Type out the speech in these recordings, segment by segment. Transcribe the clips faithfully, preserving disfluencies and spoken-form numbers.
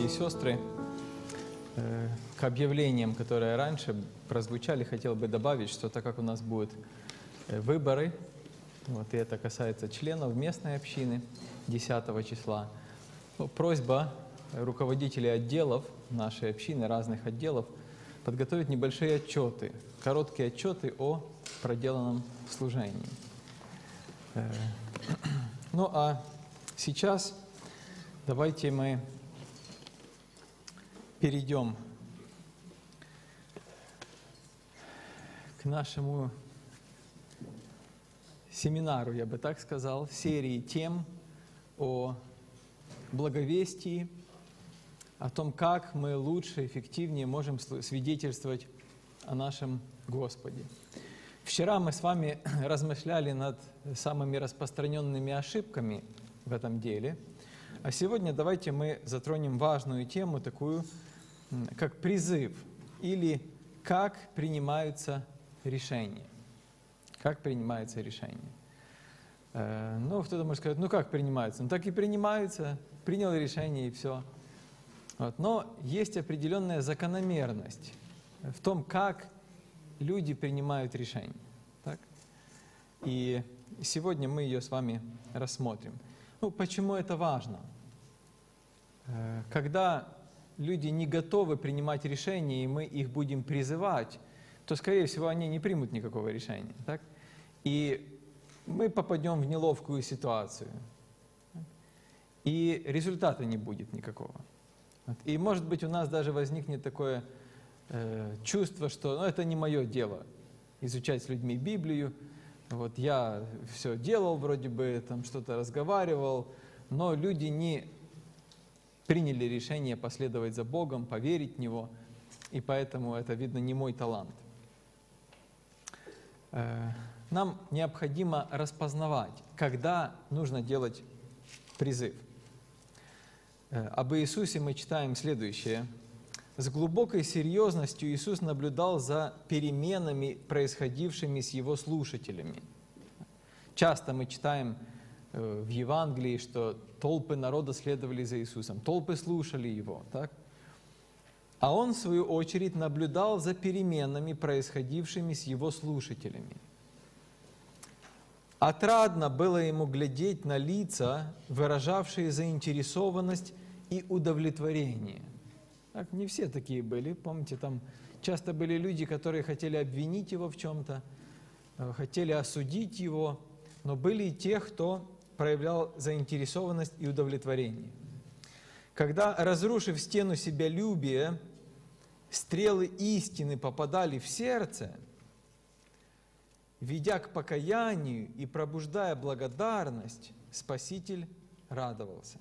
и сестры, к объявлениям, которые раньше прозвучали, хотел бы добавить, что так как у нас будут выборы, вот, и это касается членов местной общины десятого числа, ну, просьба руководителей отделов нашей общины, разных отделов, подготовить небольшие отчеты, короткие отчеты о проделанном служении. Ну а сейчас давайте мы перейдем к нашему семинару, я бы так сказал, серии тем о благовестии, о том, как мы лучше, эффективнее можем свидетельствовать о нашем Господе. Вчера мы с вами размышляли над самыми распространенными ошибками в этом деле, а сегодня давайте мы затронем важную тему, такую, как призыв, или как принимаются решения. Как принимаются решения. Ну, кто-то может сказать, ну как принимаются? Ну так и принимаются, принял решение и все. Вот. Но есть определенная закономерность в том, как люди принимают решения. Так? И сегодня мы ее с вами рассмотрим. Ну, почему это важно? Когда люди не готовы принимать решения, и мы их будем призывать, то, скорее всего, они не примут никакого решения. Так? И мы попадем в неловкую ситуацию. И результата не будет никакого. И, может быть, у нас даже возникнет такое э, чувство, что ну, это не мое дело изучать с людьми Библию. Вот я все делал, вроде бы, там что-то разговаривал, но люди не приняли решение последовать за Богом, поверить в Него, и поэтому это, видно, не мой талант. Э, нам необходимо распознавать, когда нужно делать призыв. Об Иисусе мы читаем следующее. С глубокой серьезностью Иисус наблюдал за переменами, происходившими с Его слушателями. Часто мы читаем в Евангелии, что толпы народа следовали за Иисусом, толпы слушали Его. Так? А Он, в свою очередь, наблюдал за переменами, происходившими с Его слушателями. Отрадно было ему глядеть на лица, выражавшие заинтересованность и удовлетворение. Так, не все такие были. Помните, там часто были люди, которые хотели обвинить его в чем-то, хотели осудить его, но были и те, кто проявлял заинтересованность и удовлетворение. Когда, разрушив стену себялюбия, стрелы истины попадали в сердце, ведя к покаянию и пробуждая благодарность, Спаситель радовался.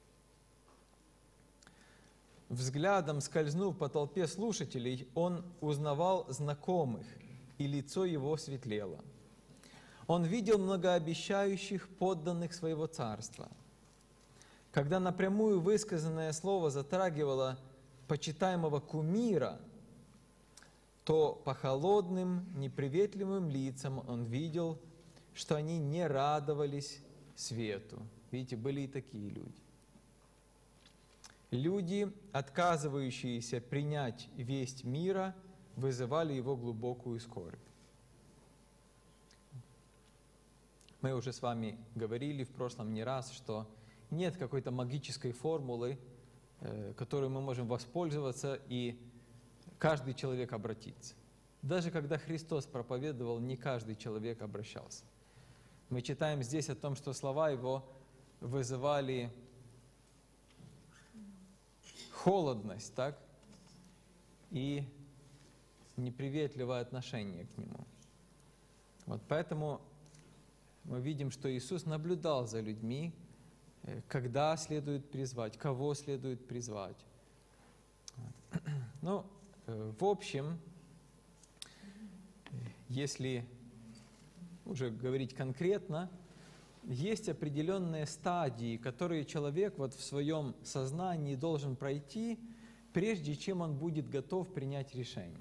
Взглядом скользнув по толпе слушателей, он узнавал знакомых, и лицо его светлело. Он видел многообещающих подданных своего царства. Когда напрямую высказанное слово затрагивало почитаемого кумира, то по холодным, неприветливым лицам он видел, что они не радовались свету. Видите, были и такие люди. Люди, отказывающиеся принять весть мира, вызывали его глубокую скорбь. Мы уже с вами говорили в прошлом не раз, что нет какой-то магической формулы, которой мы можем воспользоваться, и каждый человек обратится. Даже когда Христос проповедовал, не каждый человек обращался. Мы читаем здесь о том, что слова Его вызывали холодность, так? И неприветливое отношение к Нему. Вот поэтому мы видим, что Иисус наблюдал за людьми, когда следует призвать, кого следует призвать. Ну, в общем, если уже говорить конкретно, есть определенные стадии, которые человек вот в своем сознании должен пройти, прежде чем он будет готов принять решение.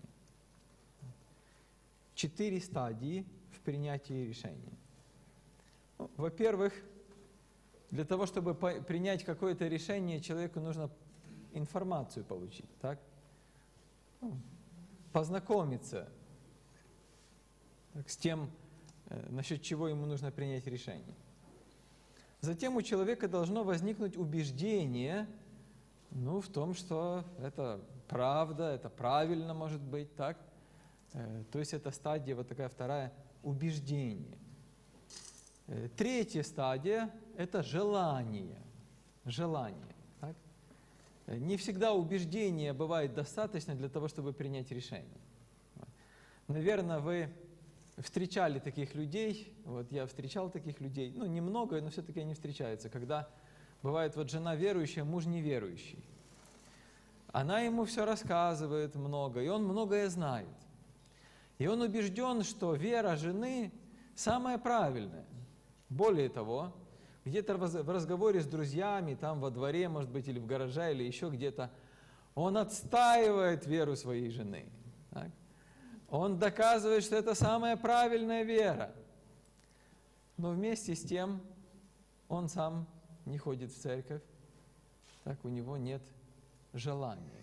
Четыре стадии в принятии решения. Ну, во-первых, для того, чтобы принять какое-то решение, человеку нужно информацию получить, так? Ну, познакомиться так, с тем, э, насчет чего ему нужно принять решение. Затем у человека должно возникнуть убеждение, ну, в том, что это правда, это правильно может быть, так? Э, то есть это стадия, вот такая вторая, убеждение. Э, третья стадия – это желание. Желание. Так? Э, не всегда убеждения бывает достаточно для того, чтобы принять решение. Вот. Наверное, вы встречали таких людей, вот я встречал таких людей, ну, немного, но все-таки они встречаются, когда бывает вот жена верующая, муж неверующий. Она ему все рассказывает много, и он многое знает. И он убежден, что вера жены самая правильная. Более того, где-то в разговоре с друзьями, там во дворе, может быть, или в гараже, или еще где-то, он отстаивает веру своей жены. Так? Он доказывает, что это самая правильная вера. Но вместе с тем он сам не ходит в церковь, так у него нет желания.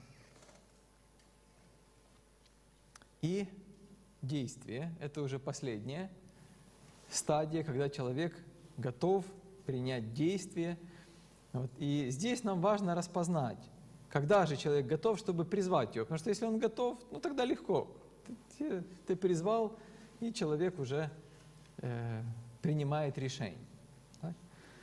И действие – это уже последняя стадия, когда человек готов принять действие. Вот. И здесь нам важно распознать, когда же человек готов, чтобы призвать его. Потому что если он готов, ну тогда легко. Ты, ты призвал, и человек уже э, принимает решение. Так?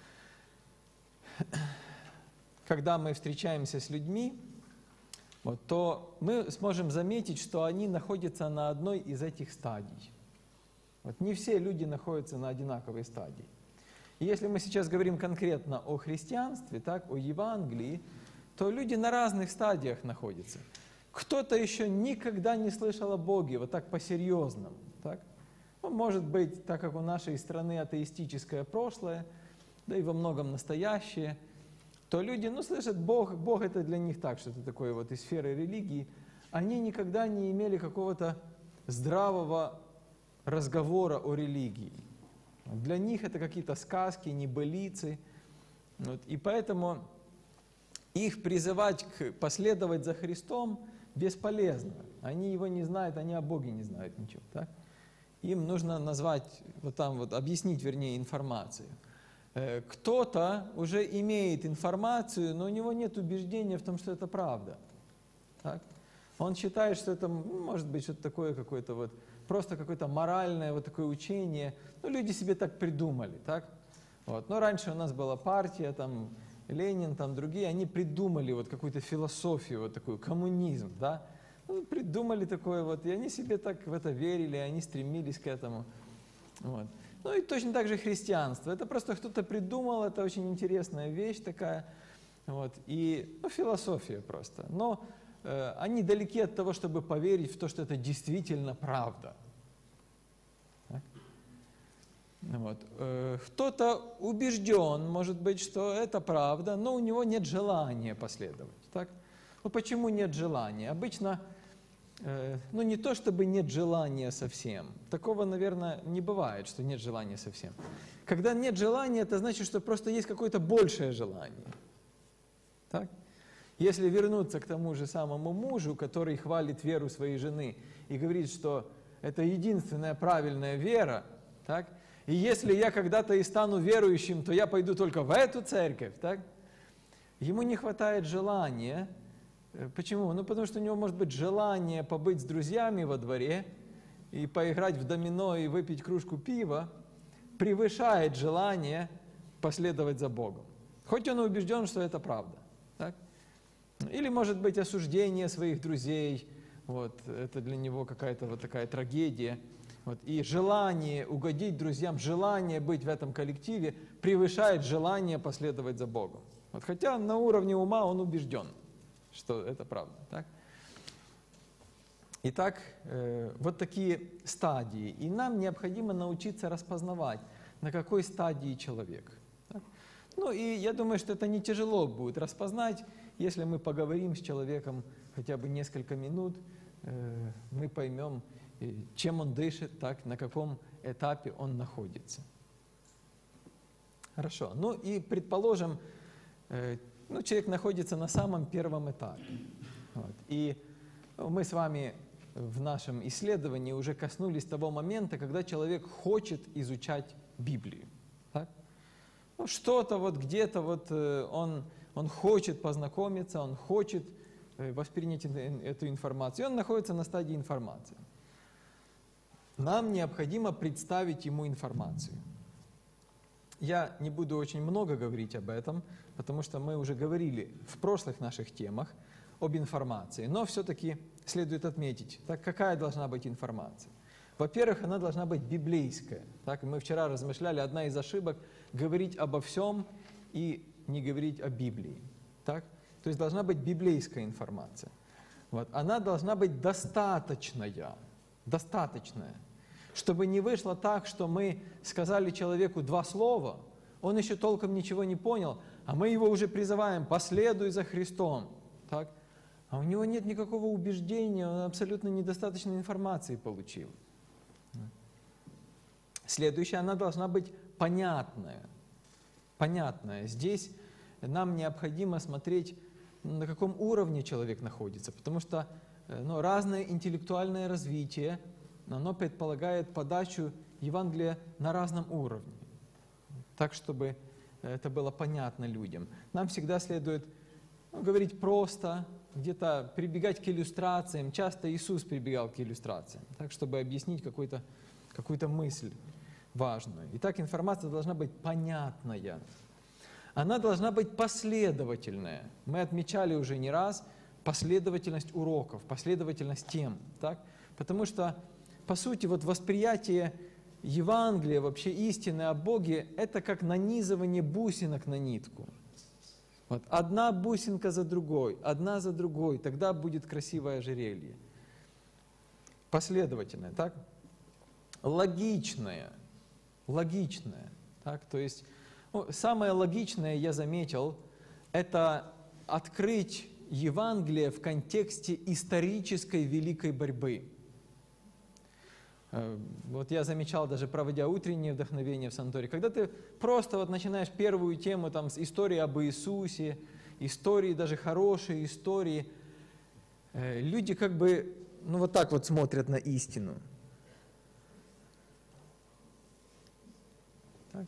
Когда мы встречаемся с людьми, вот, то мы сможем заметить, что они находятся на одной из этих стадий. Вот, не все люди находятся на одинаковой стадии. И если мы сейчас говорим конкретно о христианстве, так, о Евангелии, то люди на разных стадиях находятся. Кто-то еще никогда не слышал о Боге, вот так по-серьезному. Так? Ну, может быть, так как у нашей страны атеистическое прошлое, да и во многом настоящее, то люди, ну, слышат, Бог, Бог это для них так, что-то такое вот из сферы религии. Они никогда не имели какого-то здравого разговора о религии. Для них это какие-то сказки, небылицы. Вот. И поэтому их призывать к последовать за Христом бесполезно. Они его не знают, они о Боге не знают ничего. Так? Им нужно назвать, вот там вот, объяснить, вернее, информацию. Кто-то уже имеет информацию, но у него нет убеждения в том, что это правда. Так? Он считает, что это может быть что-то такое, какое-то вот, просто какое-то моральное вот такое учение. Ну, люди себе так придумали. Так? Вот. Но раньше у нас была партия, там, Ленин, там другие, они придумали вот какую-то философию, вот такую, коммунизм, да? Ну, придумали такое вот, и они себе так в это верили, они стремились к этому. Вот. Ну и точно так же христианство. Это просто кто-то придумал, это очень интересная вещь такая, вот, и, ну, философия просто. Но э, они далеки от того, чтобы поверить в то, что это действительно правда. Так? Вот. Кто-то убежден, может быть, что это правда, но у него нет желания последовать. Так? Ну, почему нет желания? Обычно, э, ну не то чтобы нет желания совсем. Такого, наверное, не бывает, что нет желания совсем. Когда нет желания, это значит, что просто есть какое-то большее желание. Так? Если вернуться к тому же самому мужу, который хвалит веру своей жены и говорит, что это единственная правильная вера, так? И если я когда-то и стану верующим, то я пойду только в эту церковь, так? Ему не хватает желания. Почему? Ну, потому что у него может быть желание побыть с друзьями во дворе и поиграть в домино и выпить кружку пива, превышает желание последовать за Богом. Хоть он и убежден, что это правда. Так? Или, может быть, осуждение своих друзей. Вот, это для него какая-то вот такая трагедия. Вот, и желание угодить друзьям, желание быть в этом коллективе превышает желание последовать за Богом. Вот, хотя на уровне ума он убежден, что это правда. Так? Итак, э, вот такие стадии. И нам необходимо научиться распознавать, на какой стадии человек. Так? Ну и я думаю, что это не тяжело будет распознать, если мы поговорим с человеком хотя бы несколько минут, э, мы поймем, чем он дышит, так, на каком этапе он находится. Хорошо. Ну и предположим, ну, человек находится на самом первом этапе. Вот. И мы с вами в нашем исследовании уже коснулись того момента, когда человек хочет изучать Библию. Так? Ну, что-то вот где-то вот он, он хочет познакомиться, он хочет воспринять эту информацию, и он находится на стадии информации. Нам необходимо представить ему информацию. Я не буду очень много говорить об этом, потому что мы уже говорили в прошлых наших темах об информации, но все-таки следует отметить, так какая должна быть информация. Во-первых, она должна быть библейская. Так, мы вчера размышляли, одна из ошибок – говорить обо всем и не говорить о Библии. Так? То есть должна быть библейская информация. Вот. Она должна быть достаточная, достаточная, чтобы не вышло так, что мы сказали человеку два слова, он еще толком ничего не понял, а мы его уже призываем «последуй за Христом». Так? А у него нет никакого убеждения, он абсолютно недостаточно информации получил. Следующая, она должна быть понятная. Понятная. Здесь нам необходимо смотреть, на каком уровне человек находится, потому что ну, разное интеллектуальное развитие, оно предполагает подачу Евангелия на разном уровне, так, чтобы это было понятно людям. Нам всегда следует ну, говорить просто, где-то прибегать к иллюстрациям. Часто Иисус прибегал к иллюстрациям, так, чтобы объяснить какую-то какую-то мысль важную. Итак, информация должна быть понятная. Она должна быть последовательная. Мы отмечали уже не раз последовательность уроков, последовательность тем. Так? Потому что, по сути, вот восприятие Евангелия, вообще истины о Боге, это как нанизывание бусинок на нитку. Вот одна бусинка за другой, одна за другой, тогда будет красивое ожерелье. Последовательное, так? Логичное, логичное, так? То есть ну, самое логичное, я заметил, это открыть Евангелие в контексте исторической великой борьбы. Вот я замечал, даже проводя утреннее вдохновение в санатории, когда ты просто вот начинаешь первую тему там, с истории об Иисусе, истории, даже хорошие истории, люди как бы ну, вот так вот смотрят на истину. Так?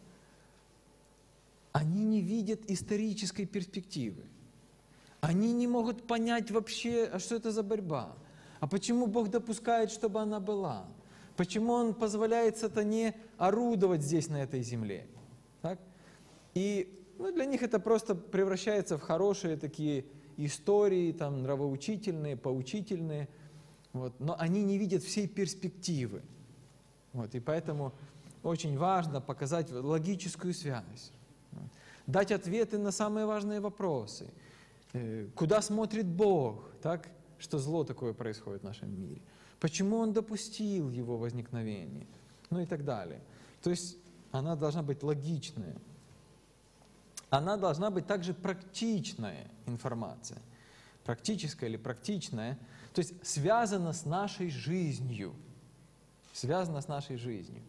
Они не видят исторической перспективы. Они не могут понять вообще, а что это за борьба, а почему Бог допускает, чтобы она была. Почему Он позволяет сатане орудовать здесь, на этой земле? Так? И ну, для них это просто превращается в хорошие такие истории, там, нравоучительные, поучительные. Вот. Но они не видят всей перспективы. Вот. И поэтому очень важно показать логическую связь. Вот. Дать ответы на самые важные вопросы. Куда смотрит Бог? Так? Что зло такое происходит в нашем мире? Почему Он допустил его возникновение? Ну и так далее. То есть она должна быть логичная. Она должна быть также практичная информация. Практическая или практичная. То есть связана с нашей жизнью. Связана с нашей жизнью.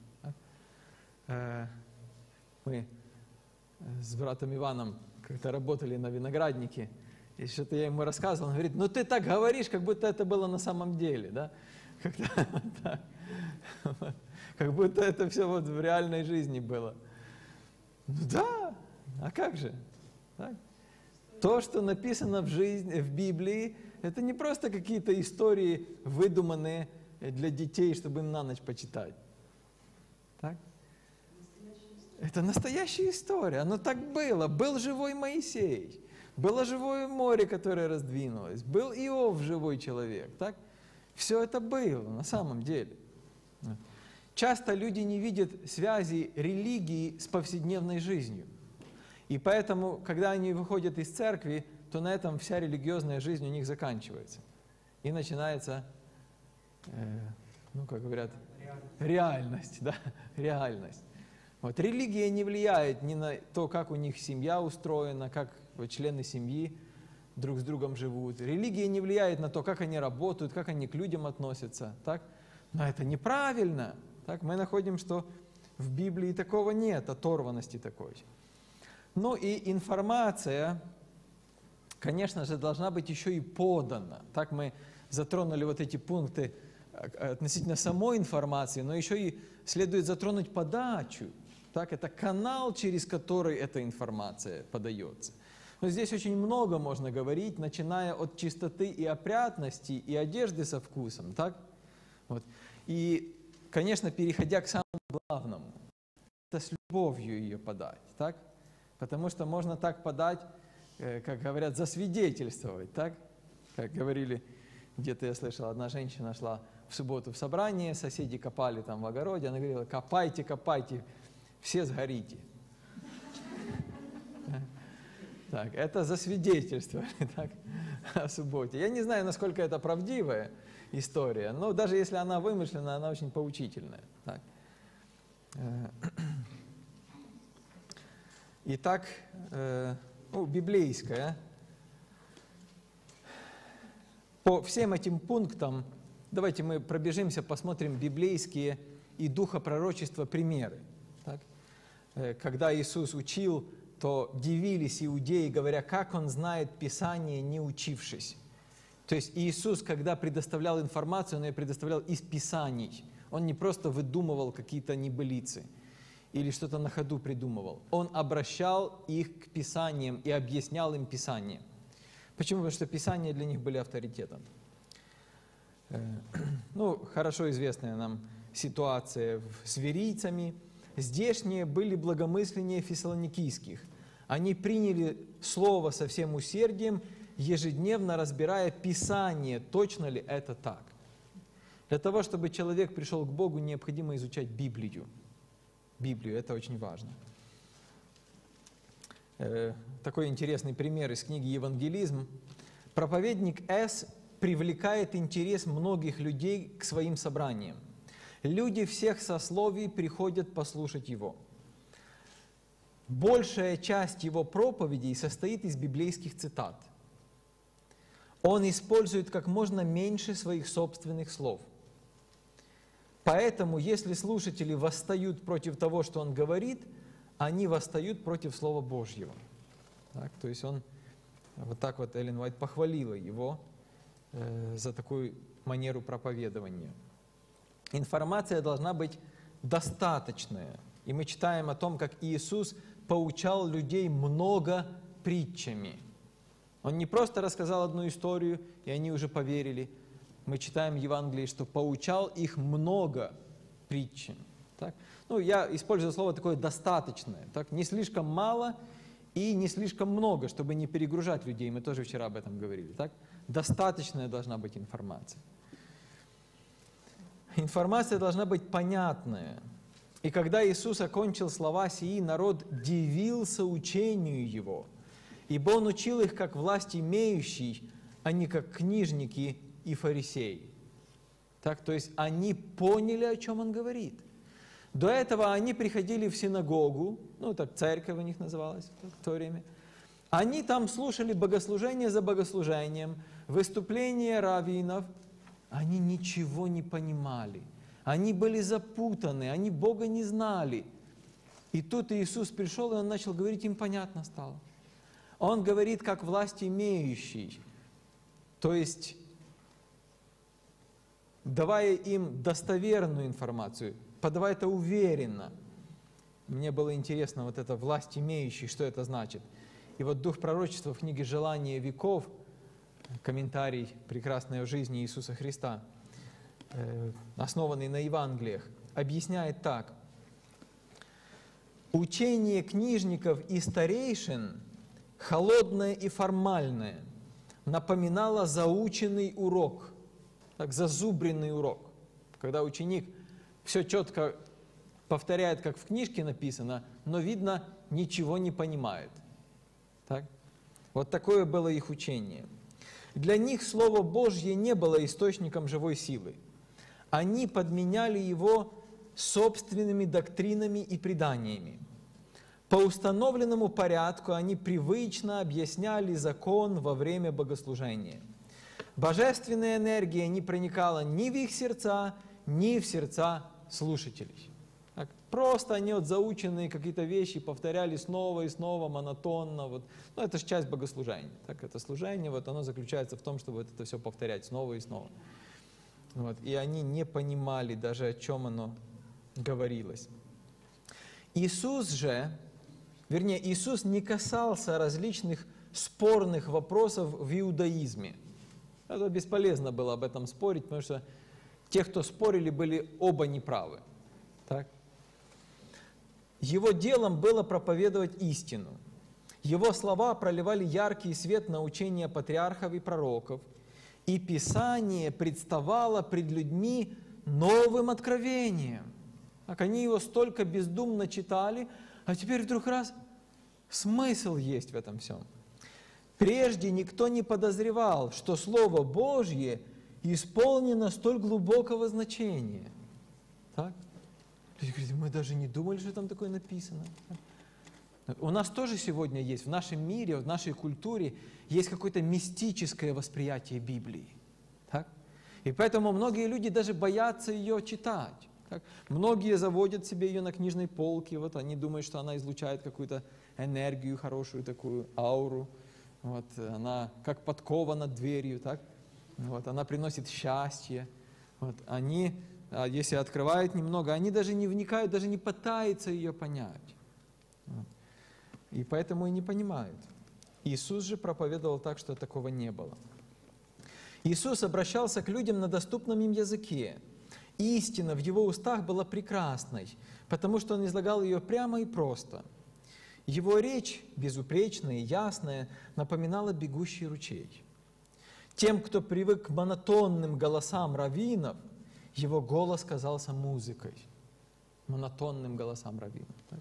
Мы с братом Иваном как-то работали на винограднике, и что-то я ему рассказывал, он говорит, ну ты так говоришь, как будто это было на самом деле, да? Когда, вот так, вот, как будто это все вот в реальной жизни было. Ну да, а как же? Так? То, что написано в жизни, в Библии, это не просто какие-то истории, выдуманные для детей, чтобы им на ночь почитать. Так? Это настоящая история, оно так было. Был живой Моисей, было живое море, которое раздвинулось, был Иов, живой человек. Так? Все это было на самом деле. Часто люди не видят связи религии с повседневной жизнью. И поэтому, когда они выходят из церкви, то на этом вся религиозная жизнь у них заканчивается. И начинается, э, ну, как говорят, реальность. Да? Реальность. Вот, религия не влияет ни на то, как у них семья устроена, как вот, члены семьи друг с другом живут. Религия не влияет на то, как они работают, как они к людям относятся. Так? Но это неправильно. Так? Мы находим, что в Библии такого нет, оторванности такой. Ну и информация, конечно же, должна быть еще и подана. Так мы затронули вот эти пункты относительно самой информации, но еще и следует затронуть подачу. Так, это канал, через который эта информация подается. Но здесь очень много можно говорить, начиная от чистоты и опрятности, и одежды со вкусом. Так? Вот. И, конечно, переходя к самому главному, это с любовью ее подать. Так? Потому что можно так подать, как говорят, засвидетельствовать. Так? Как говорили, где-то я слышал, одна женщина шла в субботу в собрание, соседи копали там в огороде, она говорила: копайте, копайте, все сгорите. Так, это засвидетельствовали так, о субботе. Я не знаю, насколько это правдивая история, но даже если она вымышленная, она очень поучительная. Так. Итак, ну, библейская. По всем этим пунктам давайте мы пробежимся, посмотрим библейские и духопророчества примеры. Так? Когда Иисус учил, то дивились иудеи, говоря, как Он знает Писание, не учившись. То есть Иисус, когда предоставлял информацию, Он ее предоставлял из Писаний. Он не просто выдумывал какие-то небылицы или что-то на ходу придумывал. Он обращал их к Писаниям и объяснял им Писание. Почему? Потому что Писания для них были авторитетом. Ну, хорошо известная нам ситуация с верийцами. Здешние были благомысленнее фессалоникийских. Они приняли Слово со всем усердием, ежедневно разбирая Писание, точно ли это так. Для того, чтобы человек пришел к Богу, необходимо изучать Библию. Библию, это очень важно. Такой интересный пример из книги «Евангелизм». Проповедник С. привлекает интерес многих людей к своим собраниям. Люди всех сословий приходят послушать его. Большая часть его проповедей состоит из библейских цитат. Он использует как можно меньше своих собственных слов. Поэтому, если слушатели восстают против того, что он говорит, они восстают против Слова Божьего. Так, то есть он, вот так вот Эллен Уайт похвалила его э, за такую манеру проповедования. Информация должна быть достаточная. И мы читаем о том, как Иисус поучал людей много притчами. Он не просто рассказал одну историю, и они уже поверили. Мы читаем в Евангелии, что поучал их много притчами. Так? Ну, я использую слово такое «достаточное». Так? Не слишком мало и не слишком много, чтобы не перегружать людей. Мы тоже вчера об этом говорили. Так? Достаточная должна быть информация. Информация должна быть понятная. И когда Иисус окончил слова сии, народ дивился учению Его, ибо Он учил их как власть имеющий, а не как книжники и фарисеи. Так, то есть они поняли, о чем Он говорит. До этого они приходили в синагогу, ну так церковь у них называлась в то время. Они там слушали богослужение за богослужением, выступления раввинов. Они ничего не понимали. Они были запутаны, они Бога не знали. И тут Иисус пришел, и Он начал говорить, им понятно стало. Он говорит, как власть имеющий. То есть, давая им достоверную информацию, подавая это уверенно. Мне было интересно, вот это власть имеющий, что это значит. И вот дух пророчества в книге «Желание веков», комментарий прекрасной жизни Иисуса Христа, основанный на Евангелиях, объясняет так. Учение книжников и старейшин, холодное и формальное, напоминало заученный урок, так, зазубренный урок. Когда ученик все четко повторяет, как в книжке написано, но, видно, ничего не понимает. Так? Вот такое было их учение. Для них Слово Божье не было источником живой силы. Они подменяли его собственными доктринами и преданиями. По установленному порядку они привычно объясняли закон во время богослужения. Божественная энергия не проникала ни в их сердца, ни в сердца слушателей. Так? Просто они вот заученные какие-то вещи повторяли снова и снова, монотонно. Вот. Ну, это же часть богослужения. Так, это служение, вот оно заключается в том, чтобы вот это все повторять снова и снова. Вот. И они не понимали даже, о чем оно говорилось. Иисус же, вернее, Иисус не касался различных спорных вопросов в иудаизме. Это бесполезно было об этом спорить, потому что те, кто спорили, были оба неправы. Так? Его делом было проповедовать истину. Его слова проливали яркий свет на учения патриархов и пророков, и Писание представало пред людьми новым откровением. Так они его столько бездумно читали, а теперь вдруг раз смысл есть в этом всем. Прежде никто не подозревал, что Слово Божье исполнено столь глубокого значения. Так? Люди говорят, мы даже не думали, что там такое написано. У нас тоже сегодня есть, в нашем мире, в нашей культуре, есть какое-то мистическое восприятие Библии. Так? И поэтому многие люди даже боятся ее читать. Так? Многие заводят себе ее на книжной полке, вот они думают, что она излучает какую-то энергию хорошую, такую ауру. Вот, она как подкова над дверью, так? Вот, она приносит счастье. Вот, они, если открывают немного, они даже не вникают, даже не пытаются ее понять. Вот. И поэтому и не понимают. Иисус же проповедовал так, что такого не было. Иисус обращался к людям на доступном им языке. Истина в его устах была прекрасной, потому что он излагал ее прямо и просто. Его речь, безупречная и ясная, напоминала бегущий ручей. Тем, кто привык к монотонным голосам раввинов, его голос казался музыкой. Монотонным голосам раввинов. Так?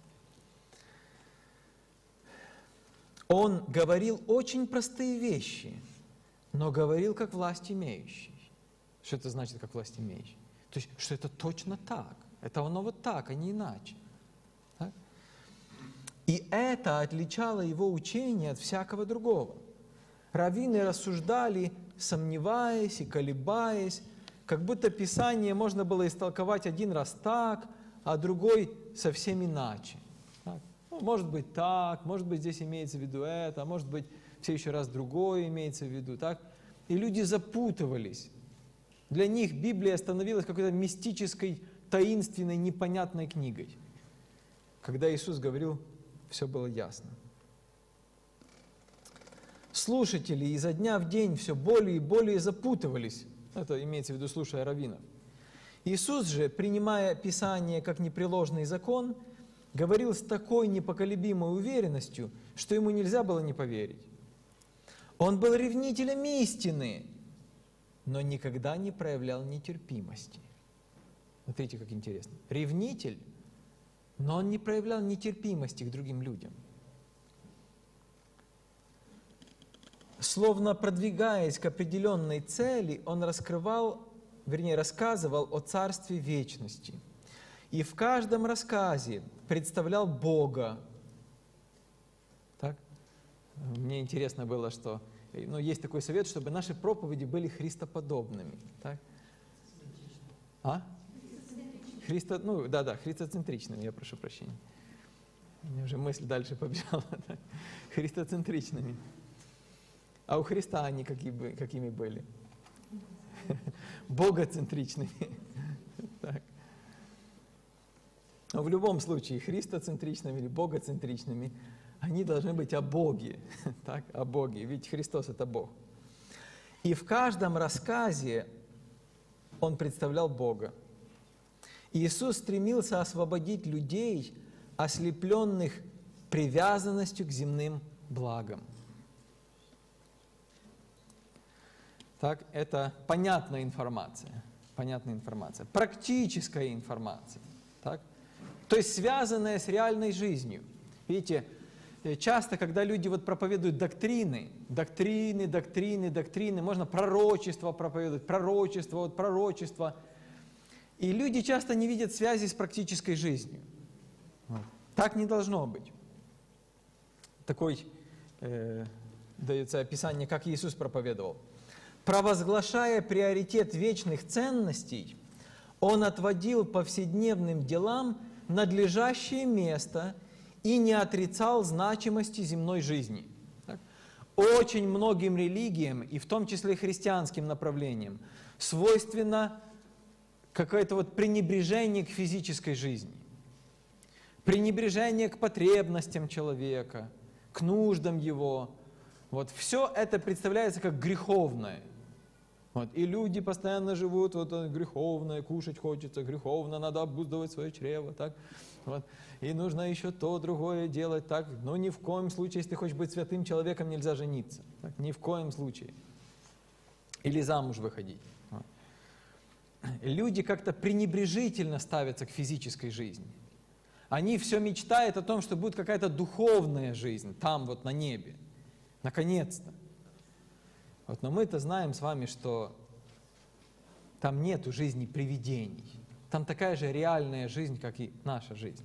Он говорил очень простые вещи, но говорил как власть имеющий. Что это значит, как власть имеющий? То есть, что это точно так. Это оно вот так, а не иначе. Так? И это отличало его учение от всякого другого. Раввины рассуждали, сомневаясь и колебаясь, как будто Писание можно было истолковать один раз так, а другой совсем иначе. Так? Ну, может быть так, может быть здесь имеется в виду это, а может быть в следующий раз другое имеется в виду. Так? И люди запутывались. Для них Библия становилась какой-то мистической, таинственной, непонятной книгой. Когда Иисус говорил, все было ясно. Слушатели изо дня в день все более и более запутывались. Это имеется в виду, слушая раввинов. Иисус же, принимая Писание как непреложный закон, говорил с такой непоколебимой уверенностью, что ему нельзя было не поверить. Он был ревнителем истины, но никогда не проявлял нетерпимости. Смотрите, как интересно. Ревнитель, но он не проявлял нетерпимости к другим людям. Словно продвигаясь к определенной цели, он раскрывал, вернее, рассказывал о Царстве Вечности. И в каждом рассказе представлял Бога. Так? Мне интересно было, что ну, есть такой совет, чтобы наши проповеди были христоподобными. Так? А? Христо, ну, да-да, христоцентричными, я прошу прощения. У меня уже мысль дальше побежала. Так? Христоцентричными. А у Христа они какими, какими были? Богоцентричными. Так. Но в любом случае, христоцентричными или богоцентричными, они должны быть о Боге. Так, о Боге. Ведь Христос – это Бог. И в каждом рассказе Он представлял Бога. Иисус стремился освободить людей, ослепленных привязанностью к земным благам. Так, это понятная информация, понятная информация, практическая информация, так? То есть связанная с реальной жизнью. Видите, часто, когда люди вот проповедуют доктрины, доктрины, доктрины, доктрины, можно пророчество проповедовать, пророчество, вот пророчество, и люди часто не видят связи с практической жизнью. Вот. Так не должно быть. Такой э, дается описание, как Иисус проповедовал. Провозглашая приоритет вечных ценностей, Он отводил повседневным делам надлежащее место и не отрицал значимости земной жизни. Так? Очень многим религиям, и в том числе христианским направлениям, свойственно какое-то вот пренебрежение к физической жизни, пренебрежение к потребностям человека, к нуждам его. Вот все это представляется как греховное. Вот. И люди постоянно живут, вот греховное, кушать хочется, греховно, надо обуздывать свое чрево. Так? Вот. И нужно еще то, другое делать. Так? Но ни в коем случае, если ты хочешь быть святым человеком, нельзя жениться. Так? Ни в коем случае. Или замуж выходить. Вот. Люди как-то пренебрежительно ставятся к физической жизни. Они все мечтают о том, что будет какая-то духовная жизнь там вот на небе. Наконец-то. Вот, но мы-то знаем с вами, что там нету жизни привидений. Там такая же реальная жизнь, как и наша жизнь.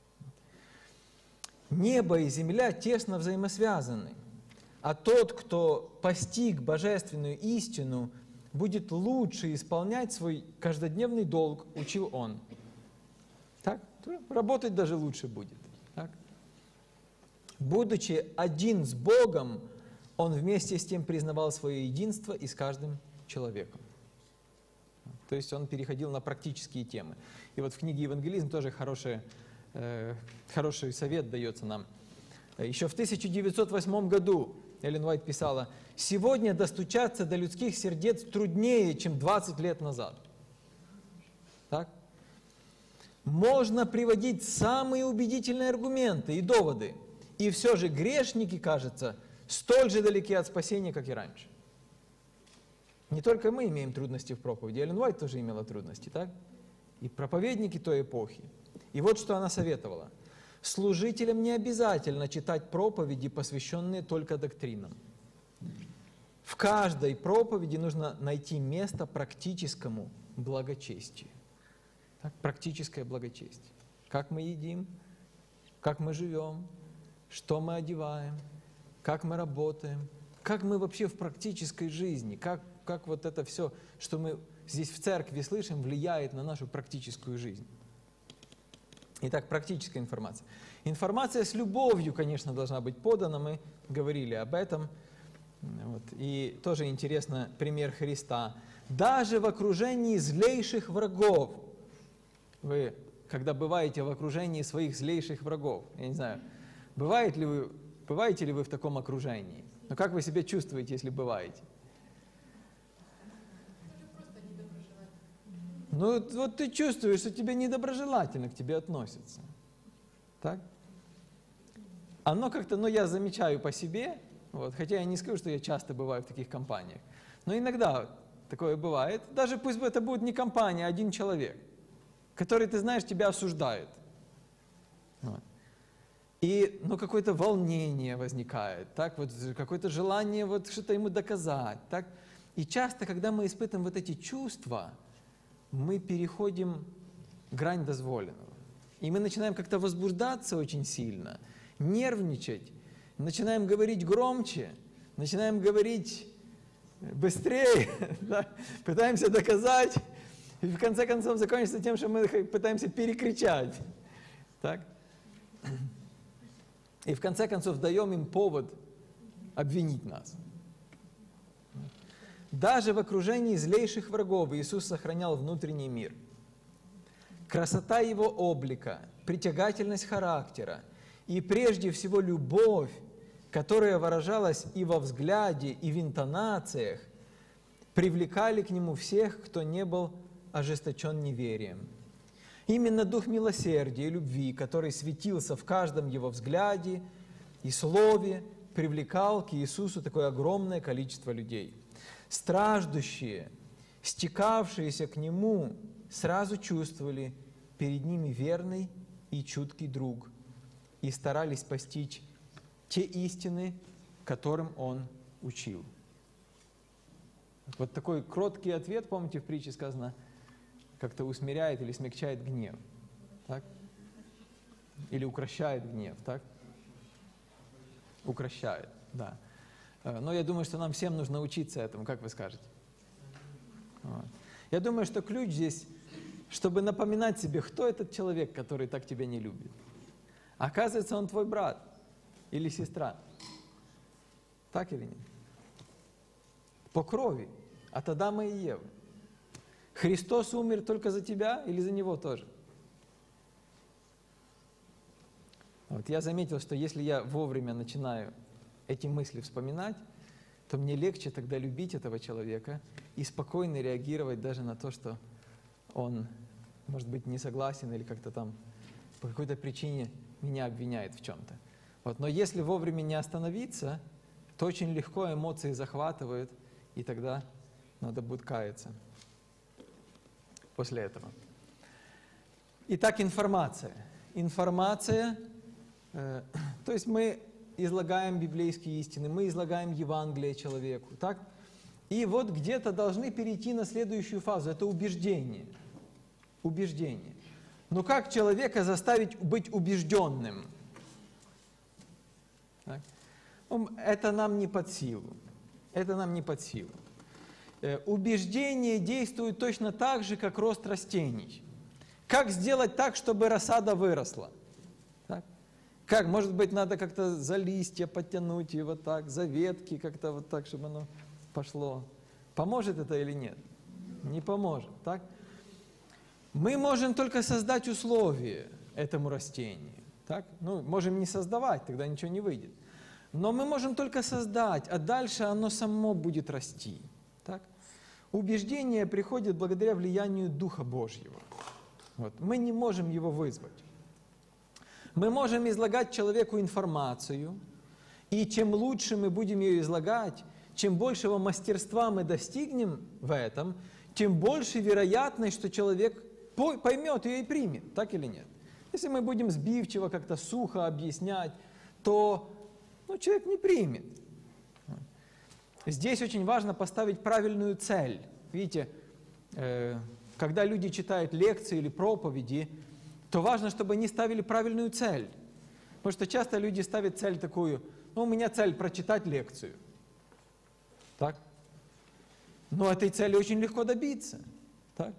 Небо и земля тесно взаимосвязаны. А тот, кто постиг божественную истину, будет лучше исполнять свой каждодневный долг, учил он. Так? Работать даже лучше будет. Так? Будучи один с Богом, он вместе с тем признавал свое единство и с каждым человеком. То есть он переходил на практические темы. И вот в книге «Евангелизм» тоже хороший, э, хороший совет дается нам. Еще в тысяча девятьсот восьмом году Эллен Уайт писала: «Сегодня достучаться до людских сердец труднее, чем двадцать лет назад». Так? Можно приводить самые убедительные аргументы и доводы, и все же грешники, кажется, столь же далеки от спасения, как и раньше. Не только мы имеем трудности в проповеди, Эллен Уайт тоже имела трудности, так? И проповедники той эпохи. И вот что она советовала. Служителям не обязательно читать проповеди, посвященные только доктринам. В каждой проповеди нужно найти место практическому благочестию. Так? Практическое благочестие. Как мы едим, как мы живем, что мы одеваем, как мы работаем, как мы вообще в практической жизни, как, как вот это все, что мы здесь в церкви слышим, влияет на нашу практическую жизнь. Итак, практическая информация. Информация с любовью, конечно, должна быть подана, мы говорили об этом. Вот. И тоже интересно пример Христа. Даже в окружении злейших врагов, вы, когда бываете в окружении своих злейших врагов, я не знаю, бывает ли вы, бываете ли вы в таком окружении? Но как вы себя чувствуете, если бываете? Ну вот ты чувствуешь, что тебе недоброжелательно к тебе относятся. Так? Оно как-то, ну я замечаю по себе, вот, хотя я не скажу, что я часто бываю в таких компаниях, но иногда такое бывает, даже пусть это будет не компания, а один человек, который, ты знаешь, тебя осуждает. Вот. И ну, какое-то волнение возникает, так, вот, какое-то желание вот, что-то ему доказать. Так? И часто, когда мы испытываем вот эти чувства, мы переходим грань дозволенного. И мы начинаем как-то возбуждаться очень сильно, нервничать, начинаем говорить громче, начинаем говорить быстрее, да? Пытаемся доказать, и в конце концов закончится тем, что мы пытаемся перекричать. Так? И в конце концов даем им повод обвинить нас. Даже в окружении злейших врагов Иисус сохранял внутренний мир. Красота Его облика, притягательность характера и прежде всего любовь, которая выражалась и во взгляде, и в интонациях, привлекали к Нему всех, кто не был ожесточен неверием. Именно дух милосердия и любви, который светился в каждом Его взгляде и слове, привлекал к Иисусу такое огромное количество людей. Страждущие, стекавшиеся к Нему, сразу чувствовали перед ними верный и чуткий друг и старались постичь те истины, которым Он учил. Вот такой кроткий ответ, помните, в притче сказано, как-то усмиряет или смягчает гнев. Так? Или укращает гнев. Так? Укращает, да. Но я думаю, что нам всем нужно учиться этому, как вы скажете? Вот. Я думаю, что ключ здесь, чтобы напоминать себе, кто этот человек, который так тебя не любит. Оказывается, он твой брат или сестра. Так или нет? По крови, от Адама и Евы. Христос умер только за тебя или за него тоже? Вот я заметил, что если я вовремя начинаю эти мысли вспоминать, то мне легче тогда любить этого человека и спокойно реагировать даже на то, что он, может быть, не согласен или как-то там по какой-то причине меня обвиняет в чем-то. Вот. Но если вовремя не остановиться, то очень легко эмоции захватывают, и тогда надо будет каяться после этого. Итак, информация. Информация, э, то есть мы излагаем библейские истины, мы излагаем Евангелие человеку, так? И вот где-то должны перейти на следующую фазу, это убеждение. Убеждение. Но как человека заставить быть убежденным? Так? Это нам не под силу. Это нам не под силу. Убеждение действует точно так же, как рост растений. Как сделать так, чтобы рассада выросла? Так? Как? Может быть, надо как-то за листья подтянуть его так, за ветки как-то вот так, чтобы оно пошло. Поможет это или нет? Не поможет. Так? Мы можем только создать условия этому растению. Так? Ну, можем не создавать, тогда ничего не выйдет. Но мы можем только создать, а дальше оно само будет расти. Так? Убеждение приходит благодаря влиянию Духа Божьего. Вот. Мы не можем его вызвать. Мы можем излагать человеку информацию, и чем лучше мы будем ее излагать, чем большего мастерства мы достигнем в этом, тем больше вероятность, что человек поймет ее и примет, так или нет? Если мы будем сбивчиво, как-то сухо объяснять, то ну, человек не примет. Здесь очень важно поставить правильную цель. Видите, э, когда люди читают лекции или проповеди, то важно, чтобы они ставили правильную цель. Потому что часто люди ставят цель такую, ну, у меня цель прочитать лекцию. Так? Но этой цели очень легко добиться. Так?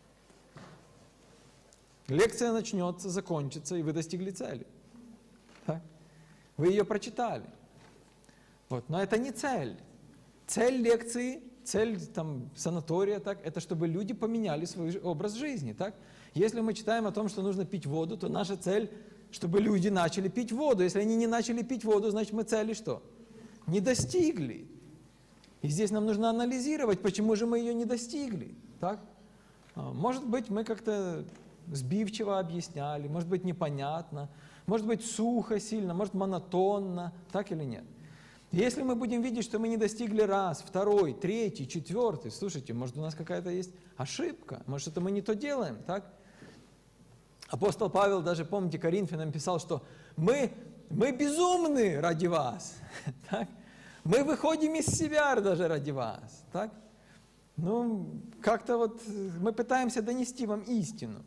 Лекция начнется, закончится, и вы достигли цели. Так? Вы ее прочитали. Вот. Но это не цель. Цель лекции, цель там, санатория, так, это чтобы люди поменяли свой образ жизни. Так? Если мы читаем о том, что нужно пить воду, то наша цель, чтобы люди начали пить воду. Если они не начали пить воду, значит мы цели что? Не достигли. И здесь нам нужно анализировать, почему же мы ее не достигли. Так? Может быть, мы как-то сбивчиво объясняли, может быть, непонятно, может быть, сухо сильно, может, монотонно, так или нет. Если мы будем видеть, что мы не достигли раз, второй, третий, четвертый, слушайте, может, у нас какая-то есть ошибка, может, это мы не то делаем, так? Апостол Павел даже, помните, Коринфянам писал, что мы, мы безумны ради вас, так? Мы выходим из себя даже ради вас, так? Ну, как-то вот мы пытаемся донести вам истину.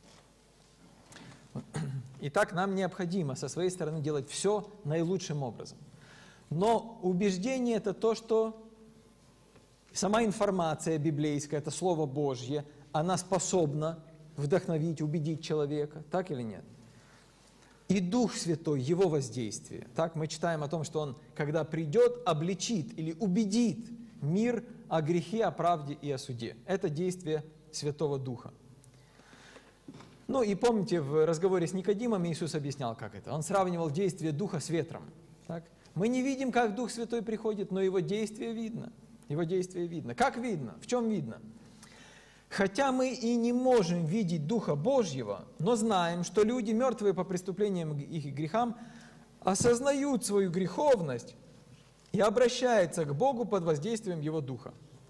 Итак, нам необходимо со своей стороны делать все наилучшим образом. Но убеждение – это то, что сама информация библейская, это Слово Божье, она способна вдохновить, убедить человека, так или нет? И Дух Святой, Его воздействие. Так, мы читаем о том, что Он, когда придет, обличит или убедит мир о грехе, о правде и о суде. Это действие Святого Духа. Ну и помните, в разговоре с Никодимом Иисус объяснял, как это. Он сравнивал действие Духа с ветром. Так? Мы не видим, как Дух Святой приходит, но Его действие видно. Его действие видно. Как видно? В чем видно? Хотя мы и не можем видеть Духа Божьего, но знаем, что люди, мертвые по преступлениям и грехам, осознают свою греховность и обращаются к Богу под воздействием Его Духа.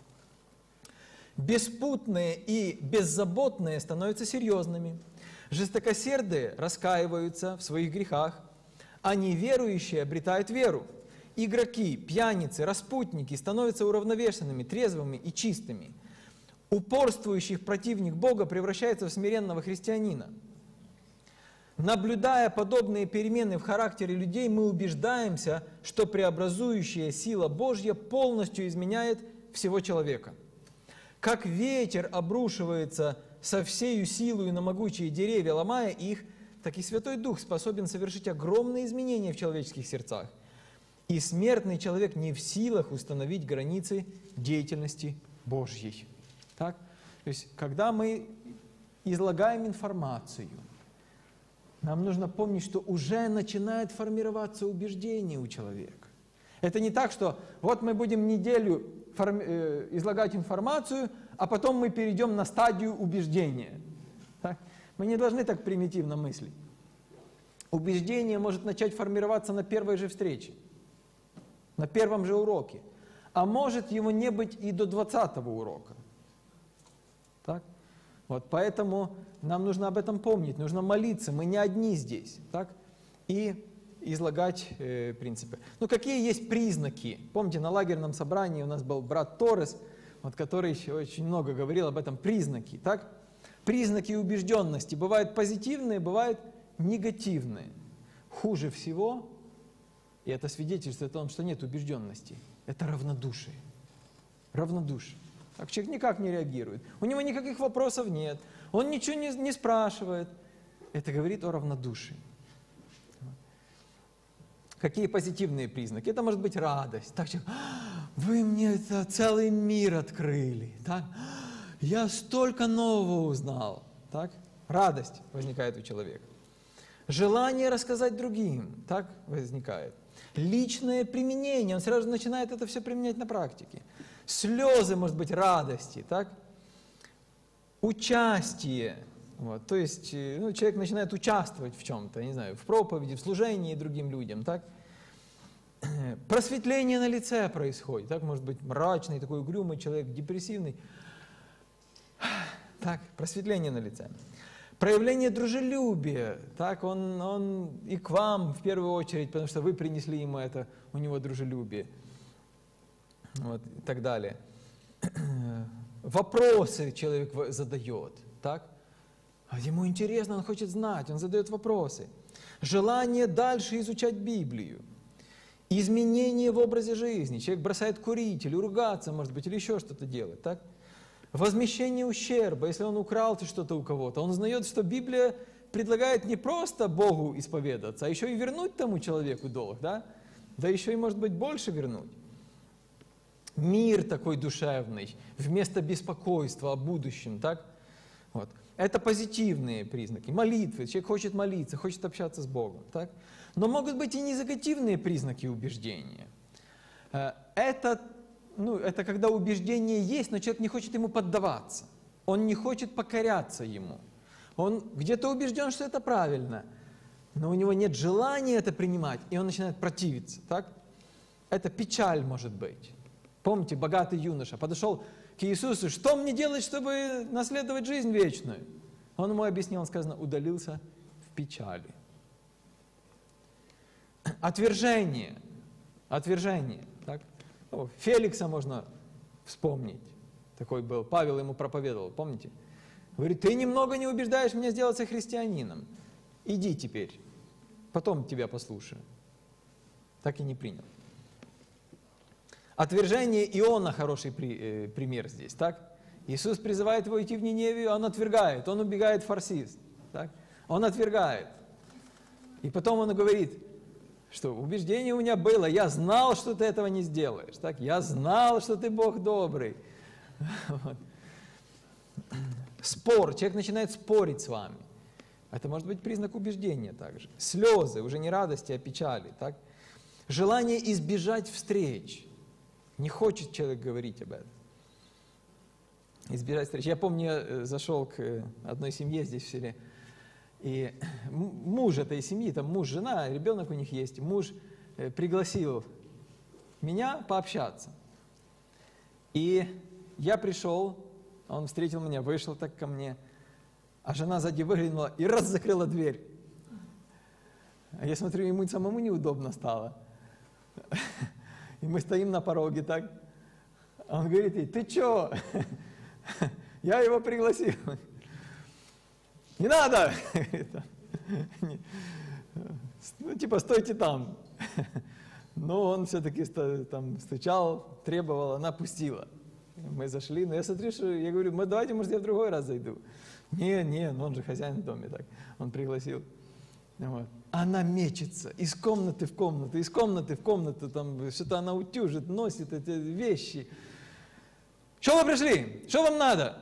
Беспутные и беззаботные становятся серьезными, жестокосердые раскаиваются в своих грехах, а неверующие обретают веру. Игроки, пьяницы, распутники становятся уравновешенными, трезвыми и чистыми. Упорствующих противник Бога превращается в смиренного христианина. Наблюдая подобные перемены в характере людей, мы убеждаемся, что преобразующая сила Божья полностью изменяет всего человека. Как ветер обрушивается со всею силою на могучие деревья, ломая их, так и Святой Дух способен совершить огромные изменения в человеческих сердцах. И смертный человек не в силах установить границы деятельности Божьей. Так? То есть, когда мы излагаем информацию, нам нужно помнить, что уже начинает формироваться убеждение у человека. Это не так, что вот мы будем неделю форми- э, излагать информацию, а потом мы перейдем на стадию убеждения. Так? Мы не должны так примитивно мыслить. Убеждение может начать формироваться на первой же встрече, на первом же уроке, а может его не быть и до двадцатого урока. Так? Вот, поэтому нам нужно об этом помнить, нужно молиться, мы не одни здесь, так? И излагать э, принципы. Ну, какие есть признаки? Помните, на лагерном собрании у нас был брат Торрес, вот, который еще очень много говорил об этом, признаки, так? Признаки убежденности бывают позитивные, бывают негативные. Хуже всего, и это свидетельствует о том, что нет убежденности, это равнодушие. Равнодушие. Так человек никак не реагирует. У него никаких вопросов нет. Он ничего не, не спрашивает. Это говорит о равнодушии. Какие позитивные признаки? Это может быть радость. Так человек, вы мне это целый мир открыли. Так? Я столько нового узнал. Так? Радость возникает у человека. Желание рассказать другим. Так возникает. Личное применение. Он сразу начинает это все применять на практике. Слезы, может быть, радости, так? Участие. Вот, то есть ну, человек начинает участвовать в чем-то, не знаю, в проповеди, в служении другим людям, так? Просветление на лице происходит, так? Может быть, мрачный, такой угрюмый человек, депрессивный. Так, просветление на лице. Проявление дружелюбия, так, он, он и к вам в первую очередь, потому что вы принесли ему это, у него дружелюбие. Вот, и так далее. Вопросы человек задает, так? А ему интересно, он хочет знать, он задает вопросы. Желание дальше изучать Библию. Изменение в образе жизни. Человек бросает курить или ругаться, может быть, или еще что-то делать, так? Возмещение ущерба. Если он украл что-то у кого-то, он узнает, что Библия предлагает не просто Богу исповедаться, а еще и вернуть тому человеку долг, да? Да еще и, может быть, больше вернуть. Мир такой душевный, вместо беспокойства о будущем, так? Вот. Это позитивные признаки. Молитвы. Человек хочет молиться, хочет общаться с Богом, так? Но могут быть и негативные признаки убеждения. Это, ну, это когда убеждение есть, но человек не хочет ему поддаваться. Он не хочет покоряться ему. Он где-то убежден, что это правильно, но у него нет желания это принимать, и он начинает противиться, так? Это печаль может быть. Помните, богатый юноша подошел к Иисусу, что мне делать, чтобы наследовать жизнь вечную? Он ему объяснил, он сказано, удалился в печали. Отвержение. Отвержение. Так? Ну, Феликса можно вспомнить. Такой был. Павел ему проповедовал, помните? Говорит, ты немного не убеждаешь меня сделаться христианином. Иди теперь, потом тебя послушаю. Так и не принял. Отвержение Иона хороший при, э, пример здесь, так? Иисус призывает его идти в Ниневию, он отвергает, он убегает в Фарсис, так? Он отвергает. И потом он говорит, что убеждение у меня было, я знал, что ты этого не сделаешь, так? Я знал, что ты Бог добрый. Вот. Спор, человек начинает спорить с вами. Это может быть признак убеждения также. Слезы, уже не радости, а печали, так? Желание избежать встреч. Не хочет человек говорить об этом. Избежать встреч. Я помню, я зашел к одной семье здесь в селе, и муж этой семьи, там муж, жена, ребенок у них есть, муж пригласил меня пообщаться. И я пришел, он встретил меня, вышел так ко мне, а жена сзади выглянула и раз закрыла дверь. А я смотрю, ему самому неудобно стало. И мы стоим на пороге так. А он говорит ей, ты чё? Я его пригласил. Не надо! Ну, типа, стойте там. Но он все-таки там стучал, требовал, она пустила. Мы зашли, но я смотрю, что я говорю, мы давайте, может, я в другой раз зайду. Не, не, ну он же хозяин в доме, так, он пригласил. Вот. Она мечется из комнаты в комнату, из комнаты в комнату, там что-то она утюжит, носит эти вещи. Что вы пришли? Что вам надо?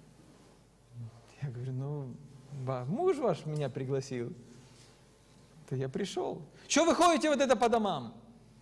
Я говорю, ну, муж ваш меня пригласил. То я пришел. Что вы ходите вот это по домам?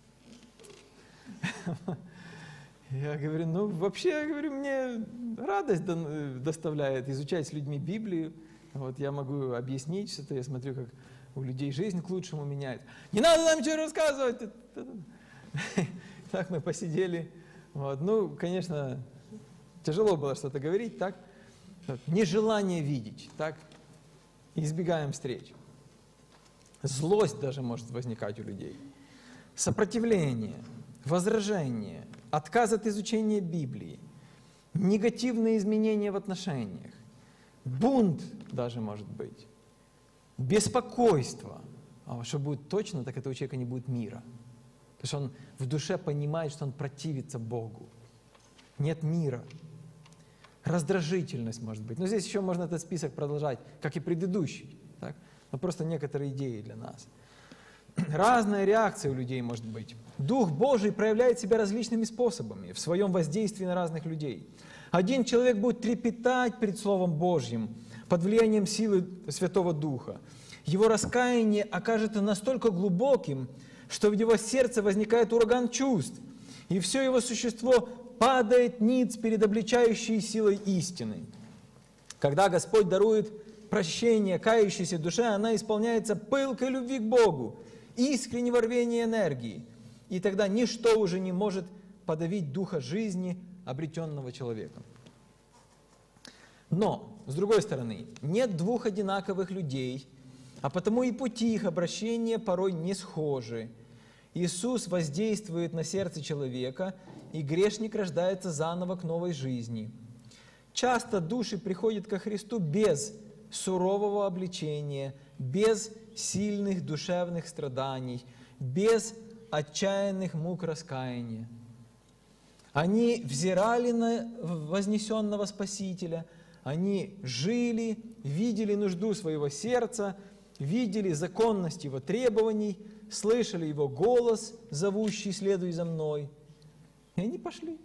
Я говорю, ну, вообще, я говорю, мне радость доставляет изучать с людьми Библию. Вот я могу объяснить что-то, я смотрю, как у людей жизнь к лучшему меняется. Не надо нам ничего рассказывать. Так мы посидели. Вот. Ну, конечно, тяжело было что-то говорить, так? Нежелание видеть, так? Избегаем встреч. Злость даже может возникать у людей. Сопротивление, возражение, отказ от изучения Библии, негативные изменения в отношениях, бунт даже может быть, беспокойство. А что будет точно, так это у человека не будет мира. Потому что он в душе понимает, что он противится Богу. Нет мира. Раздражительность может быть. Но здесь еще можно этот список продолжать, как и предыдущий. Так? Но просто некоторые идеи для нас. Разная реакция у людей может быть. Дух Божий проявляет себя различными способами в своем воздействии на разных людей. Один человек будет трепетать перед Словом Божьим под влиянием силы Святого Духа. Его раскаяние окажется настолько глубоким, что в его сердце возникает ураган чувств, и все его существо падает ниц перед обличающей силой истины. Когда Господь дарует прощение кающейся душе, она исполняется пылкой любви к Богу, искреннего рвения энергии, и тогда ничто уже не может подавить духа жизни обретенного человеком. Но, с другой стороны, нет двух одинаковых людей, а потому и пути их обращения порой не схожи. Иисус воздействует на сердце человека, и грешник рождается заново к новой жизни. Часто души приходят ко Христу без сурового обличения, без сильных душевных страданий, без отчаянных мук раскаяния. Они взирали на вознесенного Спасителя, они жили, видели нужду своего сердца, видели законность его требований, слышали его голос, зовущий «следуй за мной», и они пошли.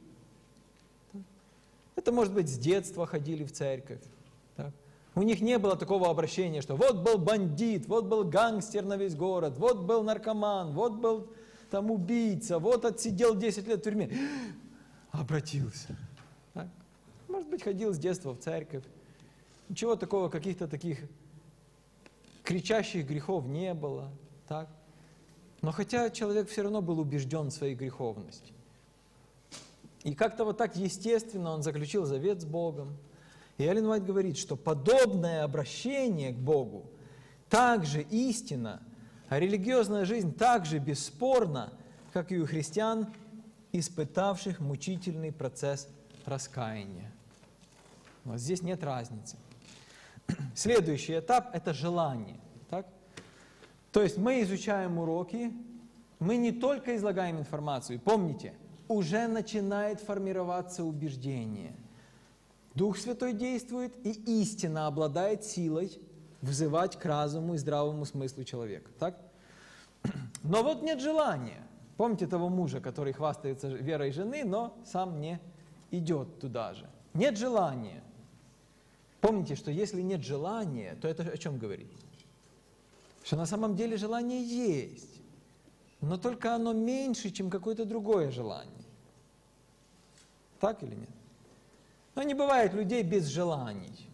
Это, может быть, с детства ходили в церковь. Так? У них не было такого обращения, что вот был бандит, вот был гангстер на весь город, вот был наркоман, вот был там убийца, вот отсидел десять лет в тюрьме. Обратился. Так? Может быть, ходил с детства в церковь. Ничего такого, каких-то таких кричащих грехов не было. Так? Но хотя человек все равно был убежден в своей греховности. И как-то вот так естественно он заключил завет с Богом. И Эллен Уайт говорит, что подобное обращение к Богу также истинно, а религиозная жизнь также бесспорна, как и у христиан, испытавших мучительный процесс раскаяния. Вот здесь нет разницы. Следующий этап – это желание. Так? То есть мы изучаем уроки, мы не только излагаем информацию. Помните, уже начинает формироваться убеждение. Дух Святой действует, и истина обладает силой вызывать к разуму и здравому смыслу человека. Так? Но вот нет желания. Помните того мужа, который хвастается верой жены, но сам не идет туда же. Нет желания. Помните, что если нет желания, то это о чем говорит? Что на самом деле желание есть, но только оно меньше, чем какое-то другое желание. Так или нет? Но не бывает людей без желаний.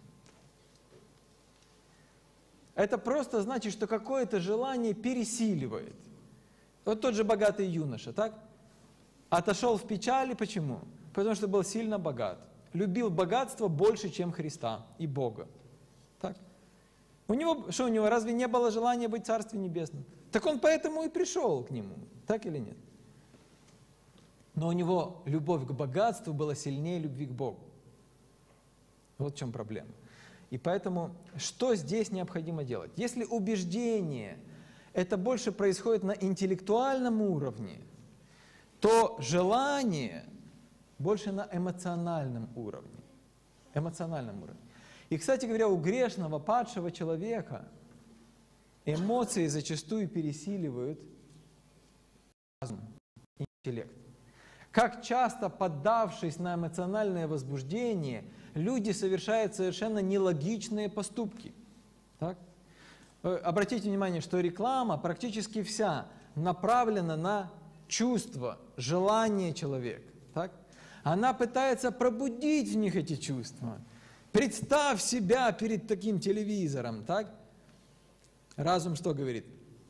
Это просто значит, что какое-то желание пересиливает. Вот тот же богатый юноша, так? Отошел в печали, почему? Потому что был сильно богат. Любил богатство больше, чем Христа и Бога. Так? У него, что у него, разве не было желания быть в Царстве Небесном? Так он поэтому и пришел к нему, так или нет? Но у него любовь к богатству была сильнее любви к Богу. Вот в чем проблема. И поэтому, что здесь необходимо делать? Если убеждение это больше происходит на интеллектуальном уровне, то желание больше на эмоциональном уровне. Эмоциональном уровне. И, кстати говоря, у грешного, падшего человека эмоции зачастую пересиливают разум и интеллект. Как часто, поддавшись на эмоциональное возбуждение, люди совершают совершенно нелогичные поступки. Так? Обратите внимание, что реклама практически вся направлена на чувства, желания человека. Так? Она пытается пробудить в них эти чувства. Представь себя перед таким телевизором. Так? Разум что говорит?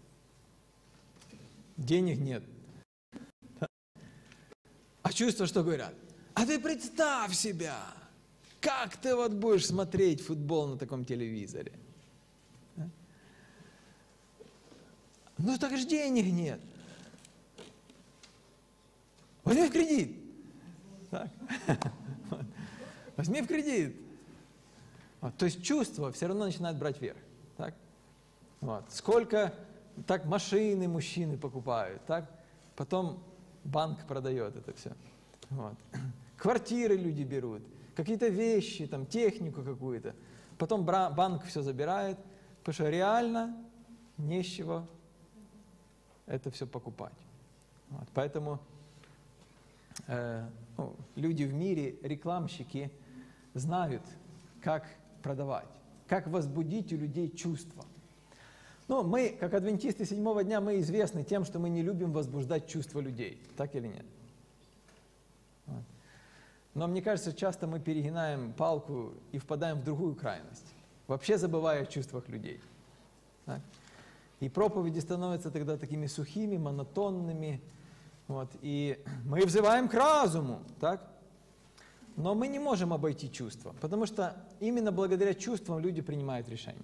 Денег нет. А чувства что говорят? А ты представь себя, как ты вот будешь смотреть футбол на таком телевизоре. Ну так же денег нет. Возьми в кредит. Так. Возьми в кредит. Вот. То есть чувства все равно начинают брать верх. Так? Вот. Сколько так машины мужчины покупают, так? Потом банк продает это все. Вот. Квартиры люди берут, какие-то вещи, там, технику какую-то. Потом банк все забирает, потому что реально не с чего это все покупать. Вот. Поэтому э, ну, люди в мире, рекламщики, знают, как продавать, как возбудить у людей чувства. Ну, мы, как адвентисты седьмого дня, мы известны тем, что мы не любим возбуждать чувства людей. Так или нет? Вот. Но мне кажется, часто мы перегинаем палку и впадаем в другую крайность, вообще забывая о чувствах людей. Так? И проповеди становятся тогда такими сухими, монотонными. Вот, и мы взываем к разуму, так? Но мы не можем обойти чувства, потому что именно благодаря чувствам люди принимают решения.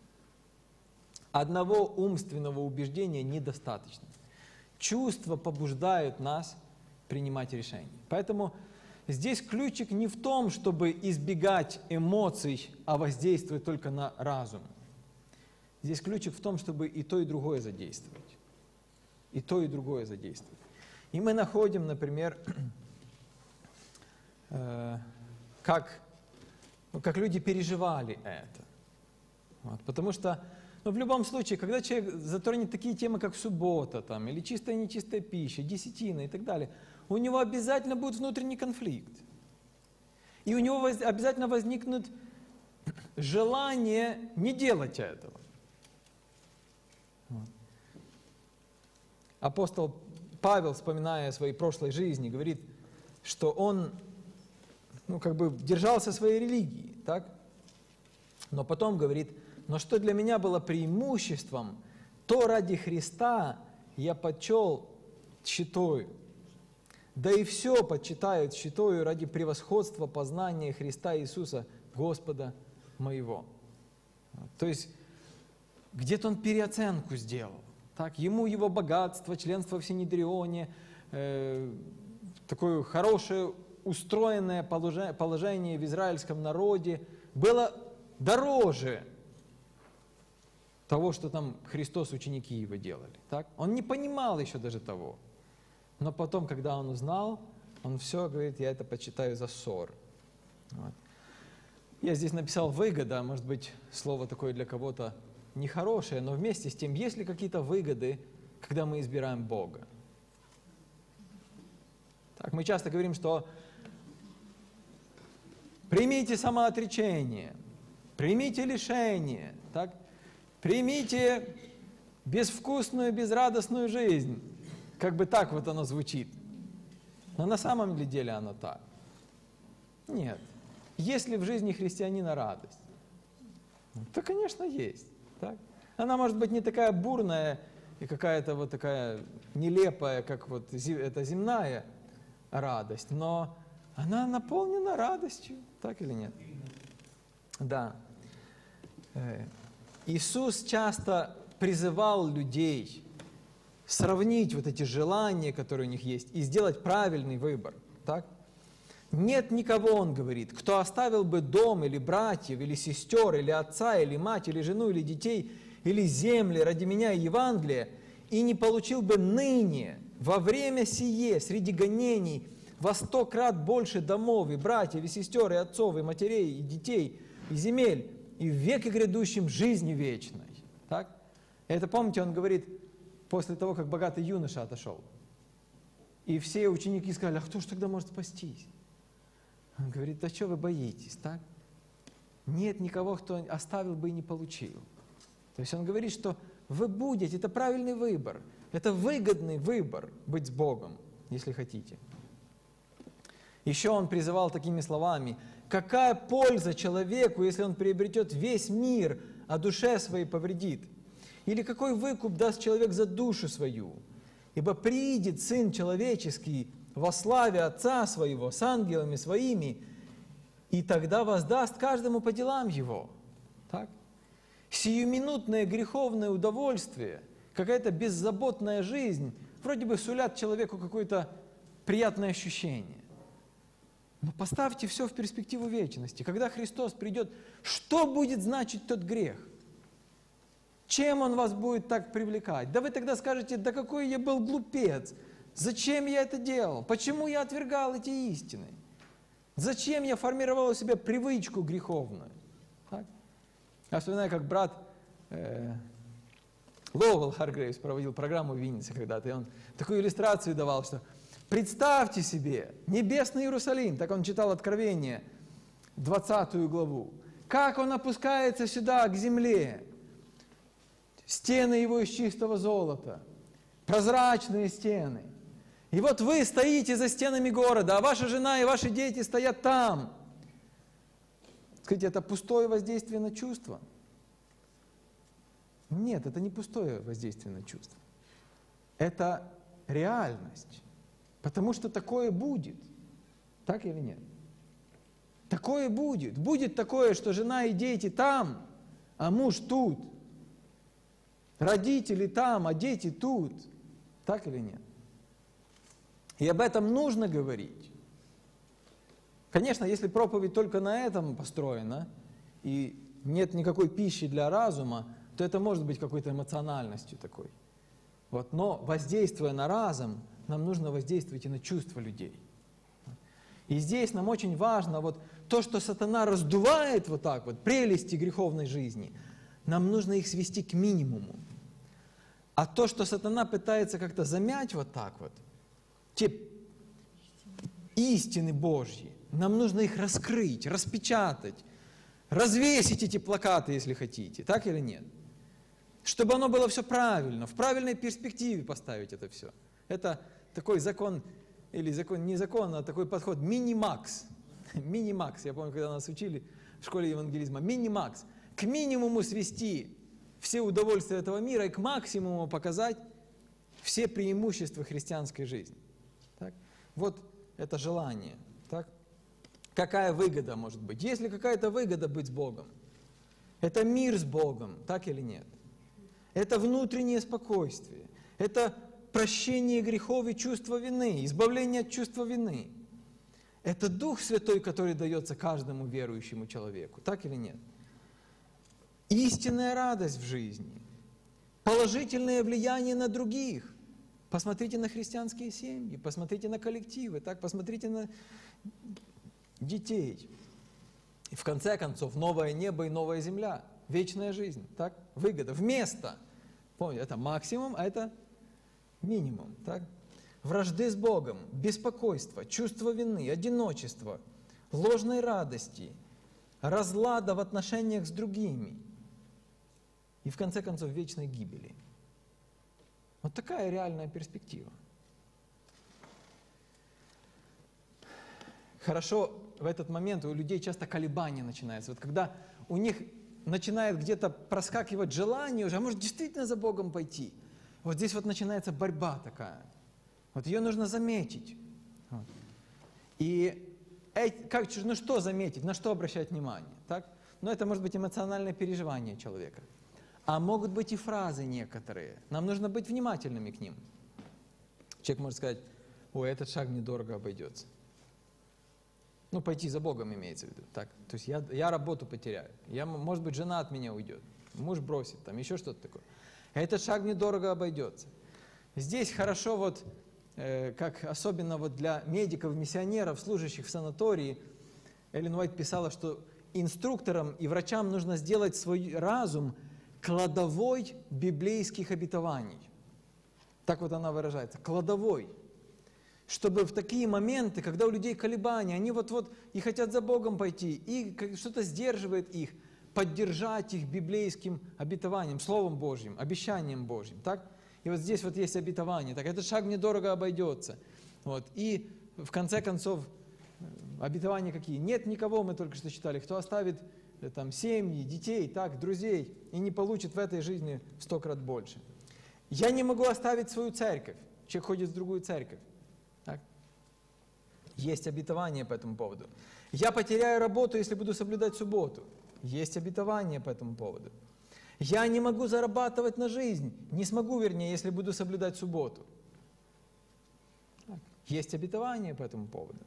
Одного умственного убеждения недостаточно. Чувства побуждают нас принимать решения. Поэтому здесь ключик не в том, чтобы избегать эмоций, а воздействовать только на разум. Здесь ключик в том, чтобы и то, и другое задействовать. И то, и другое задействовать. И мы находим, например, э, как, ну, как люди переживали это. Вот, потому что ну, в любом случае, когда человек затронет такие темы, как суббота, там, или чистая и нечистая пища, десятина и так далее, у него обязательно будет внутренний конфликт. И у него воз, обязательно возникнет желание не делать этого. Вот. Апостол Павел, вспоминая о своей прошлой жизни, говорит, что он ну, как бы держался своей религии, так? Но потом говорит, но что для меня было преимуществом, то ради Христа я почел тщетою. Да и все почитают тщетою ради превосходства познания Христа Иисуса, Господа моего. То есть, где-то он переоценку сделал. Так, ему его богатство, членство в Синедрионе, э, такое хорошее устроенное положение, положение в израильском народе было дороже того, что там Христос, ученики его делали. Так? Он не понимал еще даже того. Но потом, когда он узнал, он все говорит, я это почитаю за ссор. Вот. Я здесь написал выгода, может быть, слово такое для кого-то нехорошее, но вместе с тем, есть ли какие-то выгоды, когда мы избираем Бога? Так, мы часто говорим, что примите самоотречение, примите лишение, так? Примите безвкусную, безрадостную жизнь. Как бы так вот оно звучит. Но на самом ли деле оно так? Нет. Есть ли в жизни христианина радость? То, конечно, есть. Так? Она может быть не такая бурная и какая-то вот такая нелепая, как вот эта земная радость, но она наполнена радостью. Так или нет? Да. Иисус часто призывал людей сравнить вот эти желания, которые у них есть, и сделать правильный выбор. Так? Нет никого, он говорит, кто оставил бы дом, или братьев, или сестер, или отца, или мать, или жену, или детей, или земли ради меня и Евангелия, и не получил бы ныне, во время сие, среди гонений, во сто крат больше домов, и братьев, и сестер, и отцов, и матерей, и детей, и земель, и в веке грядущем жизни вечной. Так? Это, помните, он говорит, после того, как богатый юноша отошел. И все ученики сказали: а кто же тогда может спастись? Он говорит: да что вы боитесь, так? Нет никого, кто оставил бы и не получил. То есть он говорит, что вы будете, это правильный выбор, это выгодный выбор быть с Богом, если хотите. Еще он призывал такими словами: какая польза человеку, если он приобретет весь мир, а душе своей повредит? Или какой выкуп даст человек за душу свою? Ибо приидет Сын Человеческий во славе Отца Своего с ангелами Своими, и тогда воздаст каждому по делам его. Так? Сиюминутное греховное удовольствие, какая-то беззаботная жизнь, вроде бы сулят человеку какое-то приятное ощущение. Но поставьте все в перспективу вечности. Когда Христос придет, что будет значить тот грех? Чем он вас будет так привлекать? Да вы тогда скажете: да какой я был глупец! Зачем я это делал? Почему я отвергал эти истины? Зачем я формировал у себя привычку греховную? Так? Я вспоминаю, как брат э, Лоуэлл Харгрейвс проводил программу в Виннице когда-то, и он такую иллюстрацию давал, что представьте себе небесный Иерусалим, так он читал Откровение, двадцатую главу, как он опускается сюда, к земле, стены его из чистого золота, прозрачные стены. И вот вы стоите за стенами города, а ваша жена и ваши дети стоят там. Скажите, это пустое воздействие на чувства? Нет, это не пустое воздействие на чувства. Это реальность. Потому что такое будет. Так или нет? Такое будет. Будет такое, что жена и дети там, а муж тут. Родители там, а дети тут. Так или нет? И об этом нужно говорить. Конечно, если проповедь только на этом построена, и нет никакой пищи для разума, то это может быть какой-то эмоциональностью такой. Вот. Но воздействуя на разум, нам нужно воздействовать и на чувства людей. И здесь нам очень важно вот то, что сатана раздувает вот так вот, прелести греховной жизни, нам нужно их свести к минимуму. А то, что сатана пытается как-то замять вот так вот, те истины Божьи, нам нужно их раскрыть, распечатать, развесить эти плакаты, если хотите, так или нет? Чтобы оно было все правильно, в правильной перспективе поставить это все. Это такой закон, или закон, не закон, а такой подход мини-макс. Мини-макс, я помню, когда нас учили в школе евангелизма, мини-макс. К минимуму свести все удовольствия этого мира и к максимуму показать все преимущества христианской жизни. Так? Вот это желание. Так? Какая выгода может быть? Есть ли какая-то выгода быть с Богом? Это мир с Богом, так или нет? Это внутреннее спокойствие. Это прощение грехов и чувство вины, избавление от чувства вины. Это Дух Святой, который дается каждому верующему человеку, так или нет? Истинная радость в жизни, положительное влияние на других. Посмотрите на христианские семьи, посмотрите на коллективы, так, посмотрите на детей. И в конце концов, новое небо и новая земля, вечная жизнь, так, выгода, вместо. Помните, это максимум, а это минимум, так? Вражды с Богом, беспокойство, чувство вины, одиночество, ложной радости, разлада в отношениях с другими и, в конце концов, вечной гибели. Вот такая реальная перспектива. Хорошо, в этот момент у людей часто колебания начинаются. Вот когда у них начинает где-то проскакивать желание уже, а может действительно за Богом пойти. Вот здесь вот начинается борьба такая. Вот ее нужно заметить. Вот. И как, ну что заметить, на что обращать внимание? Так? Ну это может быть эмоциональное переживание человека. А могут быть и фразы некоторые. Нам нужно быть внимательными к ним. Человек может сказать: ой, этот шаг мне дорого обойдется. Ну, пойти за Богом имеется в виду. Так, то есть я, я работу потеряю. Я, может быть, жена от меня уйдет. Муж бросит, там еще что-то такое. Этот шаг мне дорого обойдется. Здесь хорошо, вот, э, как особенно вот для медиков, миссионеров, служащих в санатории, Эллен Уайт писала, что инструкторам и врачам нужно сделать свой разум кладовой библейских обетований. Так вот она выражается, кладовой. Чтобы в такие моменты, когда у людей колебания, они вот-вот и хотят за Богом пойти, и что-то сдерживает их, поддержать их библейским обетованием, Словом Божьим, обещанием Божьим. Так? И вот здесь вот есть обетование. Так, этот шаг мне дорого обойдется. Вот. И в конце концов, обетования какие? Нет никого, мы только что читали, кто оставит там, семьи, детей, так, друзей, и не получит в этой жизни в сто крат больше. Я не могу оставить свою церковь. Человек ходит в другую церковь. Так? Есть обетование по этому поводу. Я потеряю работу, если буду соблюдать субботу. Есть обетование по этому поводу. Я не могу зарабатывать на жизнь, не смогу, вернее, если буду соблюдать субботу. Так. Есть обетование по этому поводу.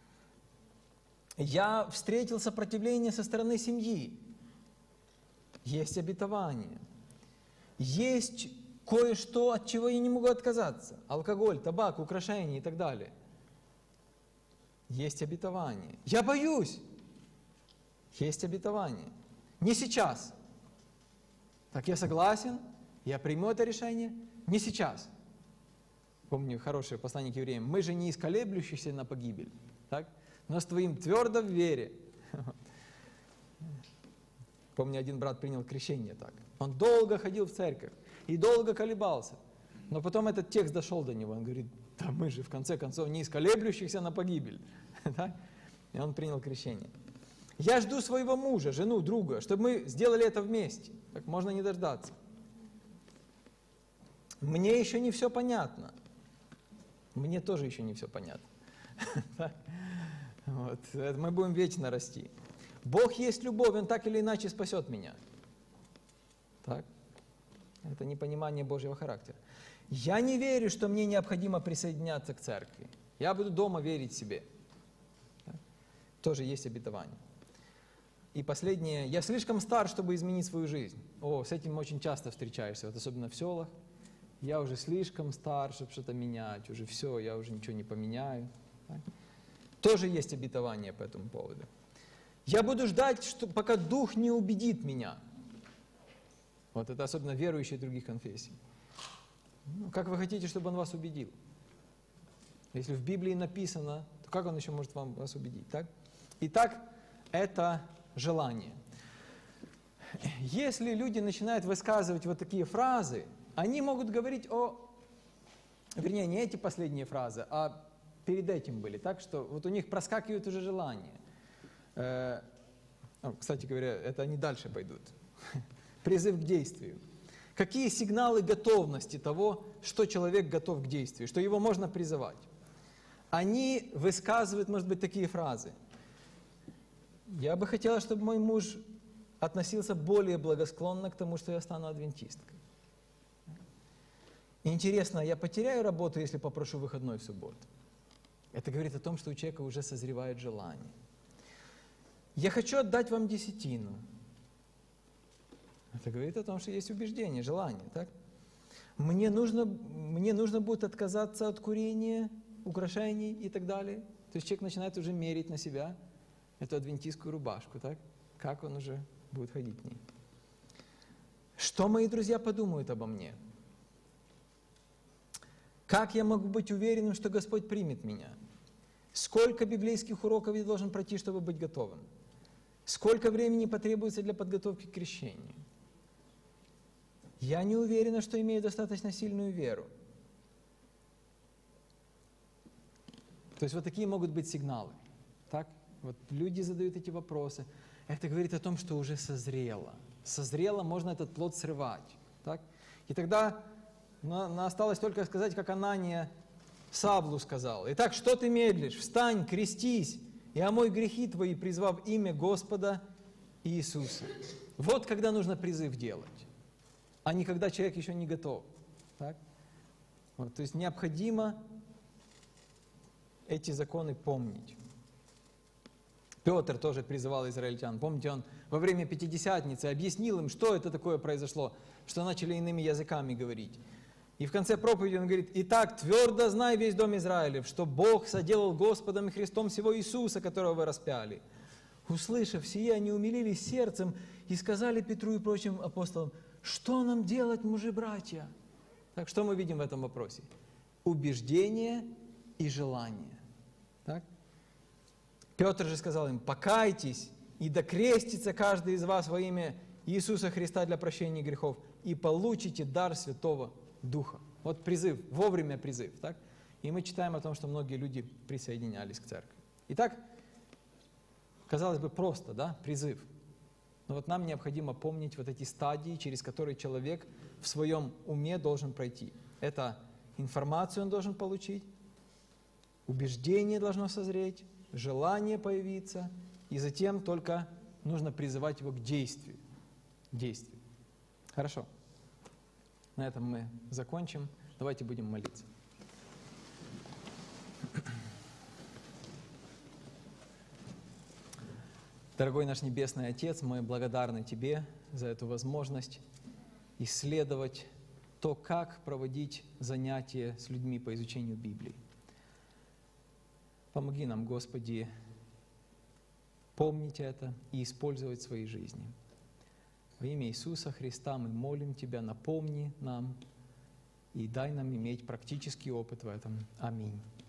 Я встретил сопротивление со стороны семьи. Есть обетование. Есть кое-что, от чего я не могу отказаться. Алкоголь, табак, украшения и так далее. Есть обетование. Я боюсь. Есть обетование. Не сейчас. Так, я согласен, я приму это решение. Не сейчас. Помню хорошее послание к евреям. Мы же не из колеблющихся на погибель, так? Но с твоим твердо в вере. Помню, один брат принял крещение так. Он долго ходил в церковь и долго колебался. Но потом этот текст дошел до него. Он говорит, да мы же в конце концов не из колеблющихся на погибель. И он принял крещение. Я жду своего мужа, жену, друга, чтобы мы сделали это вместе. Так можно не дождаться. Мне еще не все понятно. Мне тоже еще не все понятно. Вот. Мы будем вечно расти. Бог есть любовь, Он так или иначе спасет меня. Так? Это непонимание Божьего характера. Я не верю, что мне необходимо присоединяться к церкви. Я буду дома верить себе. Так? Тоже есть обетование. И последнее. Я слишком стар, чтобы изменить свою жизнь. О, с этим очень часто встречаешься, вот особенно в селах. Я уже слишком стар, чтобы что-то менять. Уже все, я уже ничего не поменяю. Так? Тоже есть обетование по этому поводу. Я буду ждать, что, пока Дух не убедит меня. Вот это особенно верующие других конфессий. Ну, как вы хотите, чтобы Он вас убедил? Если в Библии написано, то как Он еще может вам, вас убедить? Так? Итак, это желание. Если люди начинают высказывать вот такие фразы, они могут говорить о... Вернее, не эти последние фразы, а перед этим были. Так что вот у них проскакивает уже желание. Э, ну, кстати говоря, это они дальше пойдут. Призыв к действию. Какие сигналы готовности того, что человек готов к действию, что его можно призывать? Они высказывают, может быть, такие фразы. Я бы хотела, чтобы мой муж относился более благосклонно к тому, что я стану адвентисткой. Интересно, я потеряю работу, если попрошу выходной в субботу? Это говорит о том, что у человека уже созревает желание. Я хочу отдать вам десятину. Это говорит о том, что есть убеждение, желание. Так? Мне, нужно, мне нужно будет отказаться от курения, украшений и так далее. То есть человек начинает уже мерить на себя эту адвентистскую рубашку. Так? Как он уже будет ходить в ней. Что мои друзья подумают обо мне? Как я могу быть уверенным, что Господь примет меня? Сколько библейских уроков я должен пройти, чтобы быть готовым? Сколько времени потребуется для подготовки к крещению? Я не уверена, что имею достаточно сильную веру. То есть вот такие могут быть сигналы. Так? Вот люди задают эти вопросы. Это говорит о том, что уже созрело. Созрело, можно этот плод срывать. Так? И тогда на, на осталось только сказать, как Анания Савлу сказал. Итак, что ты медлишь? Встань, крестись, и омой грехи твои, призвав имя Господа Иисуса. Вот когда нужно призыв делать, а не когда человек еще не готов. Так? Вот, то есть необходимо эти законы помнить. Петр тоже призывал израильтян. Помните, он во время Пятидесятницы объяснил им, что это такое произошло, что начали иными языками говорить. И в конце проповеди он говорит: «Итак, твердо знай весь дом Израилев, что Бог соделал Господом и Христом сего Иисуса, которого вы распяли. Услышав сие, они умилились сердцем и сказали Петру и прочим апостолам: что нам делать, мужи-братья? Так, что мы видим в этом вопросе? Убеждение и желание. Так? Петр же сказал им: покайтесь, и докрестится каждый из вас во имя Иисуса Христа для прощения грехов, и получите дар Святого Духа. Вот призыв, вовремя призыв. Так? И мы читаем о том, что многие люди присоединялись к церкви. Итак, казалось бы, просто, да, призыв. Но вот нам необходимо помнить вот эти стадии, через которые человек в своем уме должен пройти. Это информацию он должен получить, убеждение должно созреть, желание появиться, и затем только нужно призывать его к действию. Действию. Хорошо. На этом мы закончим. Давайте будем молиться. Дорогой наш Небесный Отец, мы благодарны Тебе за эту возможность исследовать то, как проводить занятия с людьми по изучению Библии. Помоги нам, Господи, помнить это и использовать в своей жизни. Во имя Иисуса Христа мы молим Тебя, напомни нам и дай нам иметь практический опыт в этом. Аминь.